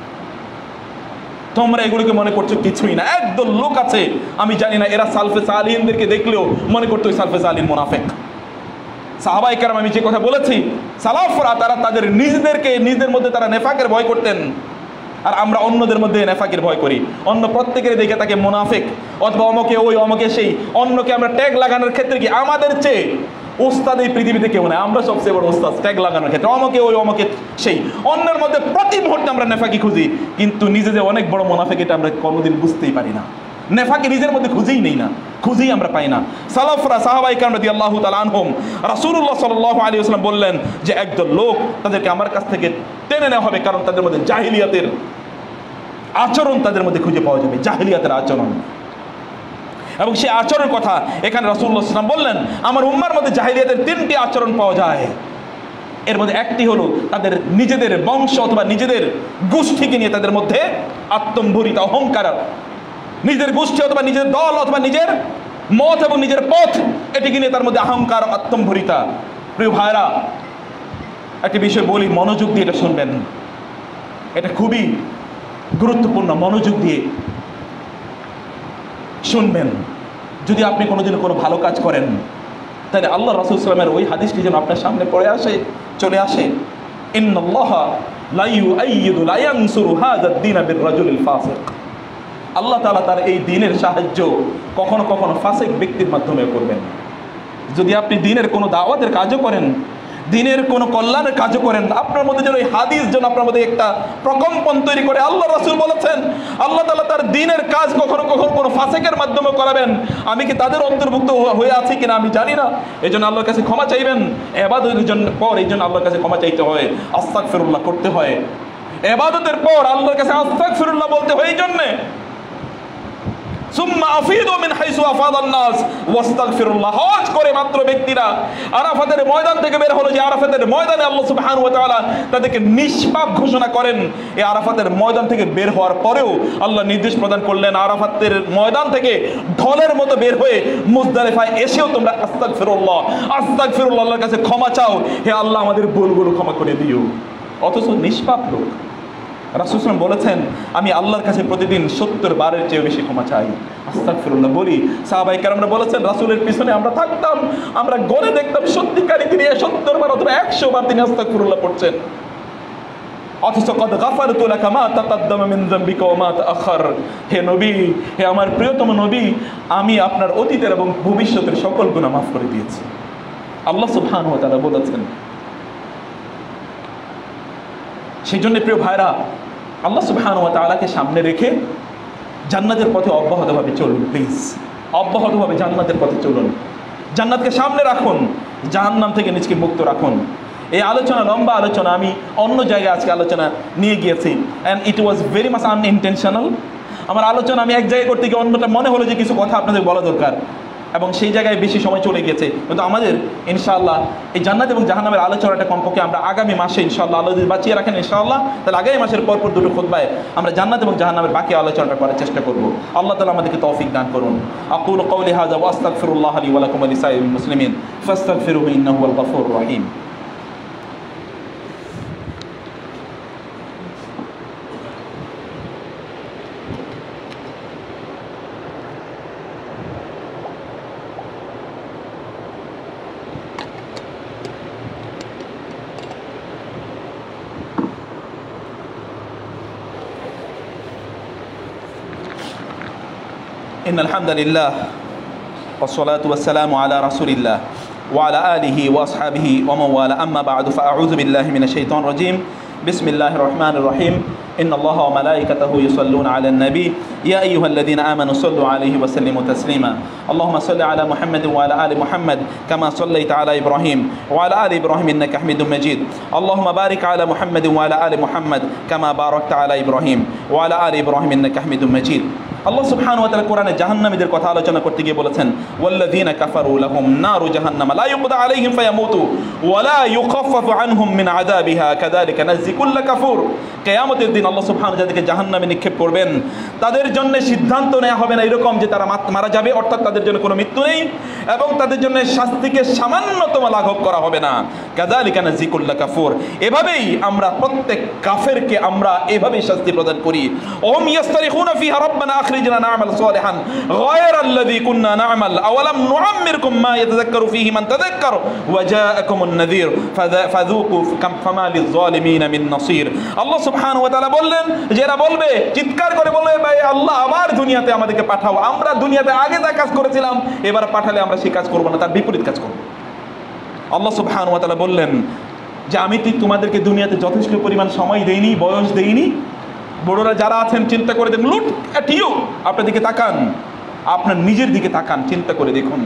তোমরা এগুলোকে মনে করছো কিছুই না। একদল লোক আছে, আমি জানি না, এরা সালফে সালিহিনদেরকে দেখলেও মনে করতো ওই সালফে সালিহিন মুনাফিক। সাহাবায়ে কেরাম, আমি যে কথা বলেছি, সালাফরা তারা তাদের নিজেদেরকে নিজেদের মধ্যে তারা নেফাকের ভয় করতেন, আর আমরা অন্যদের মধ্যে নেফাকের ভয় করি। অন্য প্রত্যেকের দেখে তাকে মুনাফিক অথবা অমকে ওই অমকে সেই, অন্যকে আমরা ট্যাগ লাগানোর ক্ষেত্রে কি আমাদের চেয়ে ওস্তাদ এই পৃথিবীতে কেউ নেই, আমরা সবচেয়ে বড় ওস্তাদ ট্যাগ লাগানোর ক্ষেত্রে। অমকে ওই অমকে সেই, অন্যের মধ্যে প্রতি মুহূর্তে আমরা নেফাকি খুঁজি, কিন্তু নিজে যে অনেক বড় মুনাফিক এটা আমরা কোনোদিন বুঝতেই পারি না। নেফাকি নিজের মধ্যে খুঁজেই নেই না, খুঁজেই আমরা পাই না। সালাফরা সাহাবায়ে কেরাম রাদিয়াল্লাহু তাআলা আনহুম, রাসূলুল্লাহ সাল্লাল্লাহু আলাইহি ওয়াসাল্লাম বললেন যে একদল লোক, তাদেরকে আমার কাছ থেকে টেনে নেওয়া হবে, কারণ তাদের মধ্যে জাহিলিয়াতের আচরণ তাদের মধ্যে খুঁজে পাওয়া যাবে, জাহিলিয়াতের আচরণ। এবং সেই আচরণের কথা এখানে রাসূলুল্লাহ সাল্লাল্লাহু আলাইহি ওয়াসাল্লাম বললেন, আমার উম্মার মধ্যে জাহিলিয়াতের তিনটি আচরণ পাওয়া যায়। এর মধ্যে একটি হলো তাদের নিজেদের বংশ অথবা নিজেদের গোষ্ঠীকে নিয়ে তাদের মধ্যে আত্মম্ভরিত অহংকার, নিজের গোষ্ঠী অথবা নিজের দল অথবা নিজের মত এবং নিজের পথ, এটিকে নিয়ে তার মধ্যে অহংকার আত্মম্ভরিতা। প্রিয় ভাইরা, একটি বিষয় বলি, মনোযোগ দিয়ে এটা শুনবেন, এটা খুবই গুরুত্বপূর্ণ, মনোযোগ দিয়ে শুনবেন। যদি আপনি কোনোদিন কোনো ভালো কাজ করেন, তাহলে আল্লাহ রাসূল সাল্লাল্লাহু আলাইহি ওয়াসাল্লামের ওই হাদিসটি যেন আপনার সামনে পড়ে আসে, চলে আসে, ইন্নাল্লাহা লা ইউআইয়িদু লা ইয়ানসুরু হাযা আদ-দীন বির-রাজুলিল ফাসিক। আল্লাহ তাআলা তার এই দ্বীনের সাহায্য কখনো কখনো ফাসিক ব্যক্তির মাধ্যমে করবেন। যদি আপনি দ্বীনের কোনো দাওয়াতের কাজও করেন, দ্বীনের কোনো কল্যাণের কাজও করেন, আপনার মধ্যে যেন এই হাদিস যেন আপনার মধ্যে একটা প্রকম্পন তৈরি করে। আল্লাহ রাসূল বলেছেন আল্লাহ তাআলা তার দ্বীনের কাজ কখনো কখনো কোনো ফাসিকের মাধ্যমে করাবেন। আমি কি তাদের অন্তর্ভুক্ত হয়ে আছি কিনা আমি জানি না, এই জন্য আল্লাহর কাছে ক্ষমা চাইবেন। ইবাদতের জন্য পর এই জন্য আল্লাহর কাছে ক্ষমা চাইতে হয়, আস্তাগফিরুল্লাহ করতে হয়। ইবাদতের পর আল্লাহর কাছে আস্তাগফিরুল্লাহ বলতে হয়। এই জন্যে সুম্মা আফিদু মিন হাইসু আফাদান নাস ওয়াস্তাগফিরুল্লাহ। হজ করে মাত্র ব্যক্তিরা আরাফাতের ময়দান থেকে বের হলো, যে আরাফাতের ময়দানে আল্লাহ সুবহানাহু ওয়া তাআলা তাদেরকে নিষ্পাপ ঘোষণা করেন। এই আরাফাতের ময়দান থেকে বের হওয়ার পরেও আল্লাহ নির্দেশ প্রদান করলেন, আরাফাতের ময়দান থেকে ঢলের মতো বের হয়ে মুজদালিফায় এসেও তোমরা আস্তাগফিরুল্লাহ আস্তাগফিরুল্লাহ আল্লাহর কাছে ক্ষমা চাও, হে আল্লাহ আমাদের ভুলগুলো ক্ষমা করে দিও। অথচ নিষ্পাপ লোক। রাসূল সাল্লাল্লাহু আলাইহি ওয়াসাল্লাম বলেছেন আমি আল্লাহর কাছে প্রতিদিন সত্তর বারের চেয়ে বেশি ক্ষমা চাই, আস্তাগফিরুল্লাহ বলি। সাহাবায়ে কেরামরা বলেছেন রাসূলের পিছনে আমরা থাকতাম, আমরা গনে দেখতাম সত্যিকারই তিনি সত্তর বার অথবা একশো বার তিনি আস্তাগফিরুল্লাহ পড়ছেন। অথচ কদ গাফারতু লাকা মা তাকাদ্দামা মিন যামবিকা ওয়া মা তাআখার। হে নবী, হে আমার প্রিয়তম নবী, আমি আপনার অতীতের এবং ভবিষ্যতের সকল গুনাহ মাফ করে দিয়েছি। আল্লাহ সুবহানাহু ওয়া তাআলা বলেছেন। সেই জন্য প্রিয় ভাইরা, আল্লাহ সুবহানাহু ওয়া তাআলাকে সামনে রেখে জান্নাতের পথে অব্যাহতভাবে চলুন। প্লিজ অব্যাহতভাবে জান্নাতের পথে চলুন, জান্নাতকে সামনে রাখুন, জাহান্নাম থেকে নিজকে মুক্ত রাখুন। এই আলোচনা লম্বা আলোচনা, আমি অন্য জায়গায় আজকে আলোচনা নিয়ে গিয়েছি, and it was very much unintentional. আমার আলোচনা আমি এক জায়গায় করতে গিয়ে অন্যটা মনে হলো যে কিছু কথা আপনাদের বলা দরকার, এবং সেই জায়গায় বেশি সময় চলে গেছে। কিন্তু আমাদের ইনশাআল্লাহ এই জান্নাত এবং জাহান্নামের আলোচনাটা কমপক্ষে আমরা আগামী মাসে ইনশাআল্লাহ আল্লাহ যদি বাঁচিয়ে রাখেন ইনশাআল্লাহ, তাহলে আগামী মাসের পরপর দুটো খুতবায় আমরা জান্নাত এবং জাহান্নামের বাকি আলোচনাটা করার চেষ্টা করব। আল্লাহ তাআলা আমাদেরকে তৌফিক দান করুন। আকুলু কওলি হাযা ওয়া আস্তাগফিরুল্লাহ লি ওয়া লাকুম ওয়া লিসাইরিল মুসলিমিন ফাস্তাগফিরুহু ইন্নাহু হুয়াল গফুরুর রহিম। إن الحمد لله والصلاة والسلام على رسول الله وعلى آله وأصحابه ومن والاه أما بعد فأعوذ بالله من الشيطان الرجيم بسم الله الرحمن الرحيم إن الله وملائكته يصلون على النبي يا أيها الذين آمنوا صلوا عليه وسلموا تسليما اللهم صل على محمد وعلى آل محمد كما صليت على إبراهيم وعلى آل إبراهيم إنك حميد مجيد اللهم بارك على محمد وعلى آل محمد كما باركت على إبراهيم وعلى آل إبراهيم إنك حميد مجيد আল্লাহ সুবহানাহু ওয়া তাআলা কোরআনে জাহান্নামীদের কথা আলোচনা করতে গিয়ে বলেছেন ওয়াল্লাযীনা কাফারু লাহুম নারু জাহান্নাম লা ইউকদা আলাইহিম ফায়ামুতু ওয়া লা ইউখাফফাফু আনহুম মিন আযাবিহা কাযালিকা নাযজি কুল্লা কাফুর। কিয়ামতের দিন আল্লাহ সুবহানাহু ওয়া তাআলা যাদেরকে জাহান্নামে নিক্ষেপ করবেন তাদের জন্য সিদ্ধান্ত নেওয়া হবে না এরকম যে তারা মারা যাবে, অর্থাৎ তাদের জন্য কোনো মৃত্যু নেই এবং তাদের জন্য শাস্তিকে সামান্যতম লাঘব করা হবে না। কাযালিকা নাযজি কুল্লা কাফুর। এভাবেই আমরা প্রত্যেক কাফেরকে আমরা এভাবেই শাস্তি প্রদান করি। ওহুম ইয়াস্তারিখুনা ফিহা রাব্বানা أخرجنا نعمل صالحا غير الذي كنا نعمل أولم نعمركم ما يتذكر فيه من تذكر وجاءكم النذير فذوقوا فما للظالمين من نصير। আল্লাহ সুবহানাহু ওয়া তাআলা বললেন, যারা বলবে চিৎকার করে বলবে ভাই আল্লাহ আবার দুনিয়াতে আমাদেরকে পাঠাও, আমরা দুনিয়াতে আগে যা কাজ করেছিলাম এবার পাঠালে আমরা সেই কাজ করব না, তার বিপরীত কাজ করব। আল্লাহ সুবহানাহু ওয়া তাআলা বললেন যে আমি কি তোমাদেরকে দুনিয়াতে যথেষ্ট পরিমাণ সময় দেইনি, বয়স দেইনি? বড়রা যারা আছেন চিন্তা করে দেখুন, লুট অ্যাট ইউ, আপনার দিকে তাকান, আপনার নিজের দিকে তাকান, চিন্তা করে দেখুন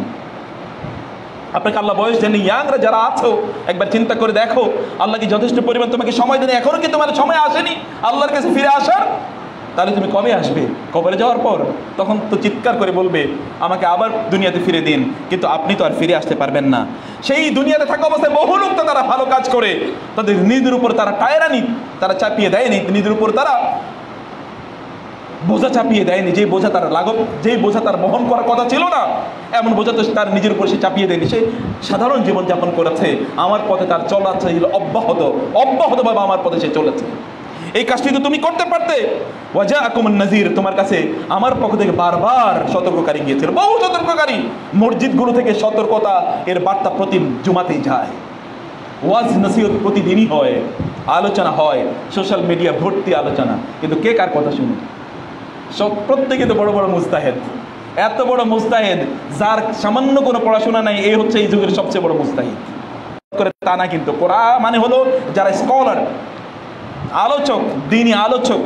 আপনাকে আল্লাহ বয়স দেননি। ইয়াংরা যারা আছো একবার চিন্তা করে দেখো আল্লাহ কি যথেষ্ট পরিমাণ তোমাকে সময় দেন? এখনো কি তোমার সময় আসেনি আল্লাহর কাছে ফিরে আসার? তাহলে তুমি কবে আসবে? কবরে যাওয়ার পর? তখন তো চিৎকার করে বলবে আমাকে আবার দুনিয়াতে ফিরে দিন, কিন্তু আপনি তো আর ফিরে আসতে পারবেন না। সেই দুনিয়াতে থাকা অবস্থায় বহু লোক তো তারা ভালো কাজ করে তাদের নিজের উপর তারা টায়রানি তারা চাপিয়ে দেয়নি, নিজের উপর তারা বোঝা চাপিয়ে দেয়নি, যেই বোঝা তার লাঘব, যেই বোঝা তার বহন করার কথা ছিল না এমন বোঝা তো তার নিজের উপর সে চাপিয়ে দেয়নি। সে সাধারণ জীবনযাপন করেছে, আমার পথে তার চলা ছিল অব্যাহত অব্যাহতভাবে আমার পথে সে চলেছে। এই কাজটি তো তুমি করতে পারতে। ওয়াজাআকুমুন নাযীর, তোমার কাছে আমার পক্ষ থেকে বারবার সতর্ককারী গিয়েছিল, বহু সতর্ককারী। মসজিদগুলো থেকে সতর্কতা এর বার্তা প্রতি জুমাতেই যায়, ওয়াজ নসিহত প্রতিদিনই হয়, আলোচনা হয়, সোশ্যাল মিডিয়া ভর্তি আলোচনা, কিন্তু কে কার কথা শুনে? সব প্রত্যেকে তো বড় বড় মুস্তাহেদ, এত বড় মুস্তাহেদ যার সামান্য কোনো পড়াশোনা নাই, এই হচ্ছে এই যুগের সবচেয়ে বড় মুস্তাহিদ করে তা না। কিন্তু কোরআন মানে হলো যারা স্কলার, আলোচক, দ্বীনি আলোচক,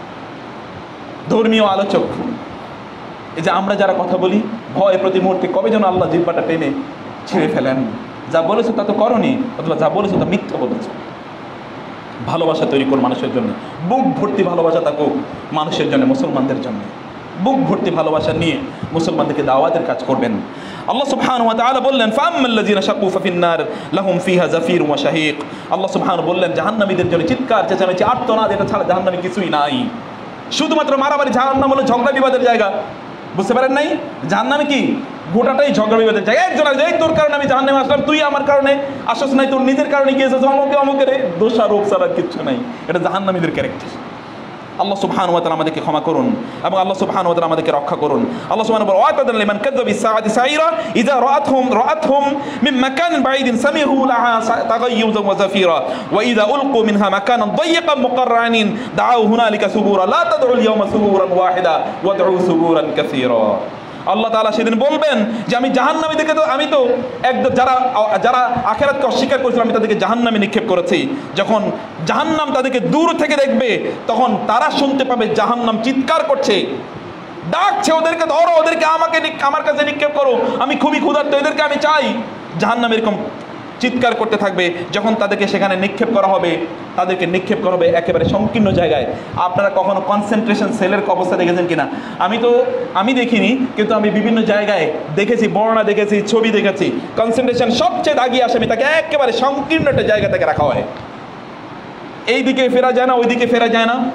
ধর্মীয় আলোচক। এই যে আমরা যারা কথা বলি ভয় প্রতি মুহূর্তে কবে যেন আল্লাহ জিহ্বাটা টেনে ছিঁড়ে ফেলেন। যা বলেছো তা তো করনি, অথবা যা বলেছো তা মিথ্যা বলেছো। ভালোবাসা তৈরি করুন মানুষের জন্য, বুক ভর্তি ভালোবাসা থাকুক মানুষের জন্য, মুসলমানদের জন্য বুক ভর্তি ভালোবাসা নিয়ে মুসলমানদেরকে দাওয়াতের কাজ করবেন। আল্লাহ সুবহানাহু ওয়া তাআলা বললেন ফাআম্মাল্লাযীনা শাকু ফাফিন নার লাহুম ফিহা জাফিরুন ওয়া শাহীক। আল্লাহ সুবহানাহু বললেন জাহান্নামীদের জন্য চিৎকার চেঁচামেচি আর্তনাদ, এটা ছাড়া জাহান্নামে কিছুই নাই। শুধুমাত্র মারামারি, জাহান্নাম হলো ঝগড়া বিবাদের জায়গা, বুঝতে পারেন নাই? জাহান্নামে কি গোটাটাই ঝগড়া বিবাদের জায়গা। একজন এই তোর কারণে আমি জাহান্নামে আসলাম, তুই আমার কারণে আসছ নাই, তোর নিজের কারণে গিয়েছিস, অমুকে অমুকের দোষারোপ ছাড়া কিচ্ছু নাই। এটা জাহান্নামীদের ক্যারেক্টার। আল্লাহ সুবহানাহু ওয়া তাআলা আমাদেরকে ক্ষমা করুন এবং আল্লাহ সুবহানাহু ওয়া তাআলা আমাদেরকে রক্ষা করুন। আল্লাহ সুবহানাহু ওয়া তাআলা ওয়াতাদাল লিমান কাযাবা বিস-সাআতি সাইরা ইযা রাআতহুম রাআতহুম মিন মাকানিন বাঈদিন সামিহু লাহা তাগায়্যুযান ওয়া জাফীরা ওয়া ইযা উলকু মিনহা মাকানান দায়্যিকান মুকাররানিন দাআউ হুনালিকা সুবুরা লা তাদউল ইয়াওমা সুবুরান ওয়াহিদা ওয়াদউ সুবুরান কাসীরা। আল্লাহ তাআলা সেদিন বলবেন যে আমি জাহান্নামীদেরকে তো আমি তো একদম যারা যারা আখিরাতকে অস্বীকার করেছিল আমি তাদেরকে জাহান্নামে নিক্ষেপ করেছি। যখন জাহান্নাম তাদেরকে দূর থেকে দেখবে তখন তারা শুনতে পাবে জাহান্নাম চিৎকার করছে, ডাকছে, ওদেরকে ধরো, ওদেরকে আমাকে আমার কাছে নিক্ষেপ করো, আমি খুবই ক্ষুধার্ত, এদেরকে আমি চাই। জাহান্নাম এরকম চিৎকার করতে থাকবে। যখন তাদেরকে সেখানে নিক্ষেপ করা হবে, তাদেরকে নিক্ষেপ করা হবে একেবারে সংকীর্ণ জায়গায়। আপনারা কখনো কনসেন্ট্রেশন সেলের অবস্থা দেখেছেন কিনা? আমি তো আমি দেখিনি, কিন্তু আমি বিভিন্ন জায়গায় দেখেছি, বর্ণনা দেখেছি, ছবি দেখেছি। কনসেন্ট্রেশন সবচেয়ে দাগি আসামি তাকে একেবারে সংকীর্ণ একটা জায়গা থেকে রাখা হয়, এই দিকে ফেরা যায় না, ওই দিকে ফেরা যায় না।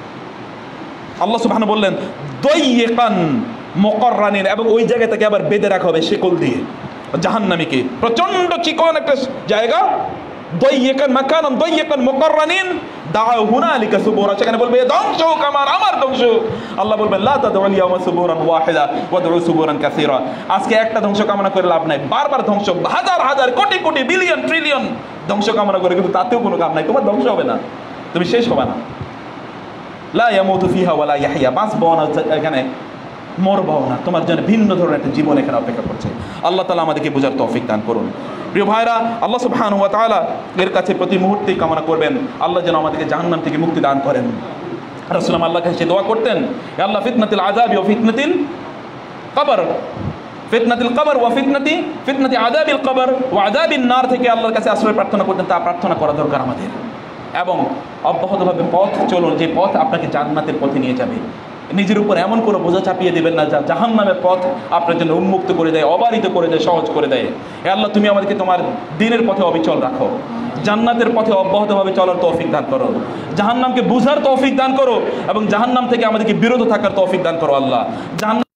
আল্লাহ সুবহানাহু বললেন দায়্যিকান মুকাররানিন, এবং ওই জায়গা থেকে আবার বেঁধে রাখা হবে শিকল দিয়ে জাহান্নামীকে। প্রচন্ড চিকন একটা জায়গা, দায়্যিকান মাকানান দায়্যিকান মুকাররানিন দাআউ হুনালিকা সুবুরা, সেখানে বলবে ধ্বংস হোক আমার, আমার ধ্বংস। আল্লাহ বলবেন লা তাদউল ইয়াওমা সুবুরান ওয়াহিদা ওয়াদউ সুবুরান কাসীরা। আজকে একটা ধ্বংস কামনা করে লাভ নাই, বারবার ধ্বংস, হাজার হাজার কোটি কোটি বিলিয়ন ট্রিলিয়ন ধ্বংস কামনা করে কিন্তু তাতেও কোনো কাম নাই, তোমার ধ্বংস হবে না, তুমি শেষ হবে না। লা ইয়ামুতু ফিহা ওয়ালা ইয়াহইয়া, বাঁচবো না এখানে, মরবাও না, তোমার জন্য ভিন্ন ধরনের একটা জীবন এখানে অপেক্ষা করছে। আল্লাহ তাআলা আমাদেরকে বোঝার তৌফিক দান করুন। প্রিয় ভাইরা, আল্লাহ সুবহানাহু ওয়া তাআলা এর কাছে প্রতি মুহূর্তেই কামনা করবেন আল্লাহ যেন আমাদেরকে জাহান্নাম থেকে মুক্তি দান করেন। রাসূলুল্লাহ আল্লাহর কাছে দোয়া করতেন, ইয়া আল্লাহ ফিতনাতিল আযাবি ওয়া ফিতনাতিল কবর, ফিতনাতিল কবর ওয়া ফিতনাতি ফিতনাতি আযাবিল কবর ওয়া আযাবিন নার থেকে আল্লাহর কাছে আশ্রয় প্রার্থনা করতেন। তা প্রার্থনা করা দরকার আমাদের, এবং অব্যাহতভাবে পথ চলুন যে পথ আপনাকে জান্নাতের পথে নিয়ে যাবে। নিজের উপর এমন কোনো বোঝা চাপিয়ে দেবেন না যা জাহান্নামের পথ আপনার জন্য উন্মুক্ত করে দেয়, অবারিত করে দেয়, সহজ করে দেয়। হে আল্লাহ, তুমি আমাদেরকে তোমার দ্বীনের পথে অবিচল রাখো, জান্নাতের পথে অব্যাহতভাবে চলার তৌফিক দান করো, জাহান্নামকে বুঝার তৌফিক দান করো, এবং জাহান্নাম থেকে আমাদেরকে বিরত থাকার তৌফিক দান করো। আল্লাহ জাহান্নাম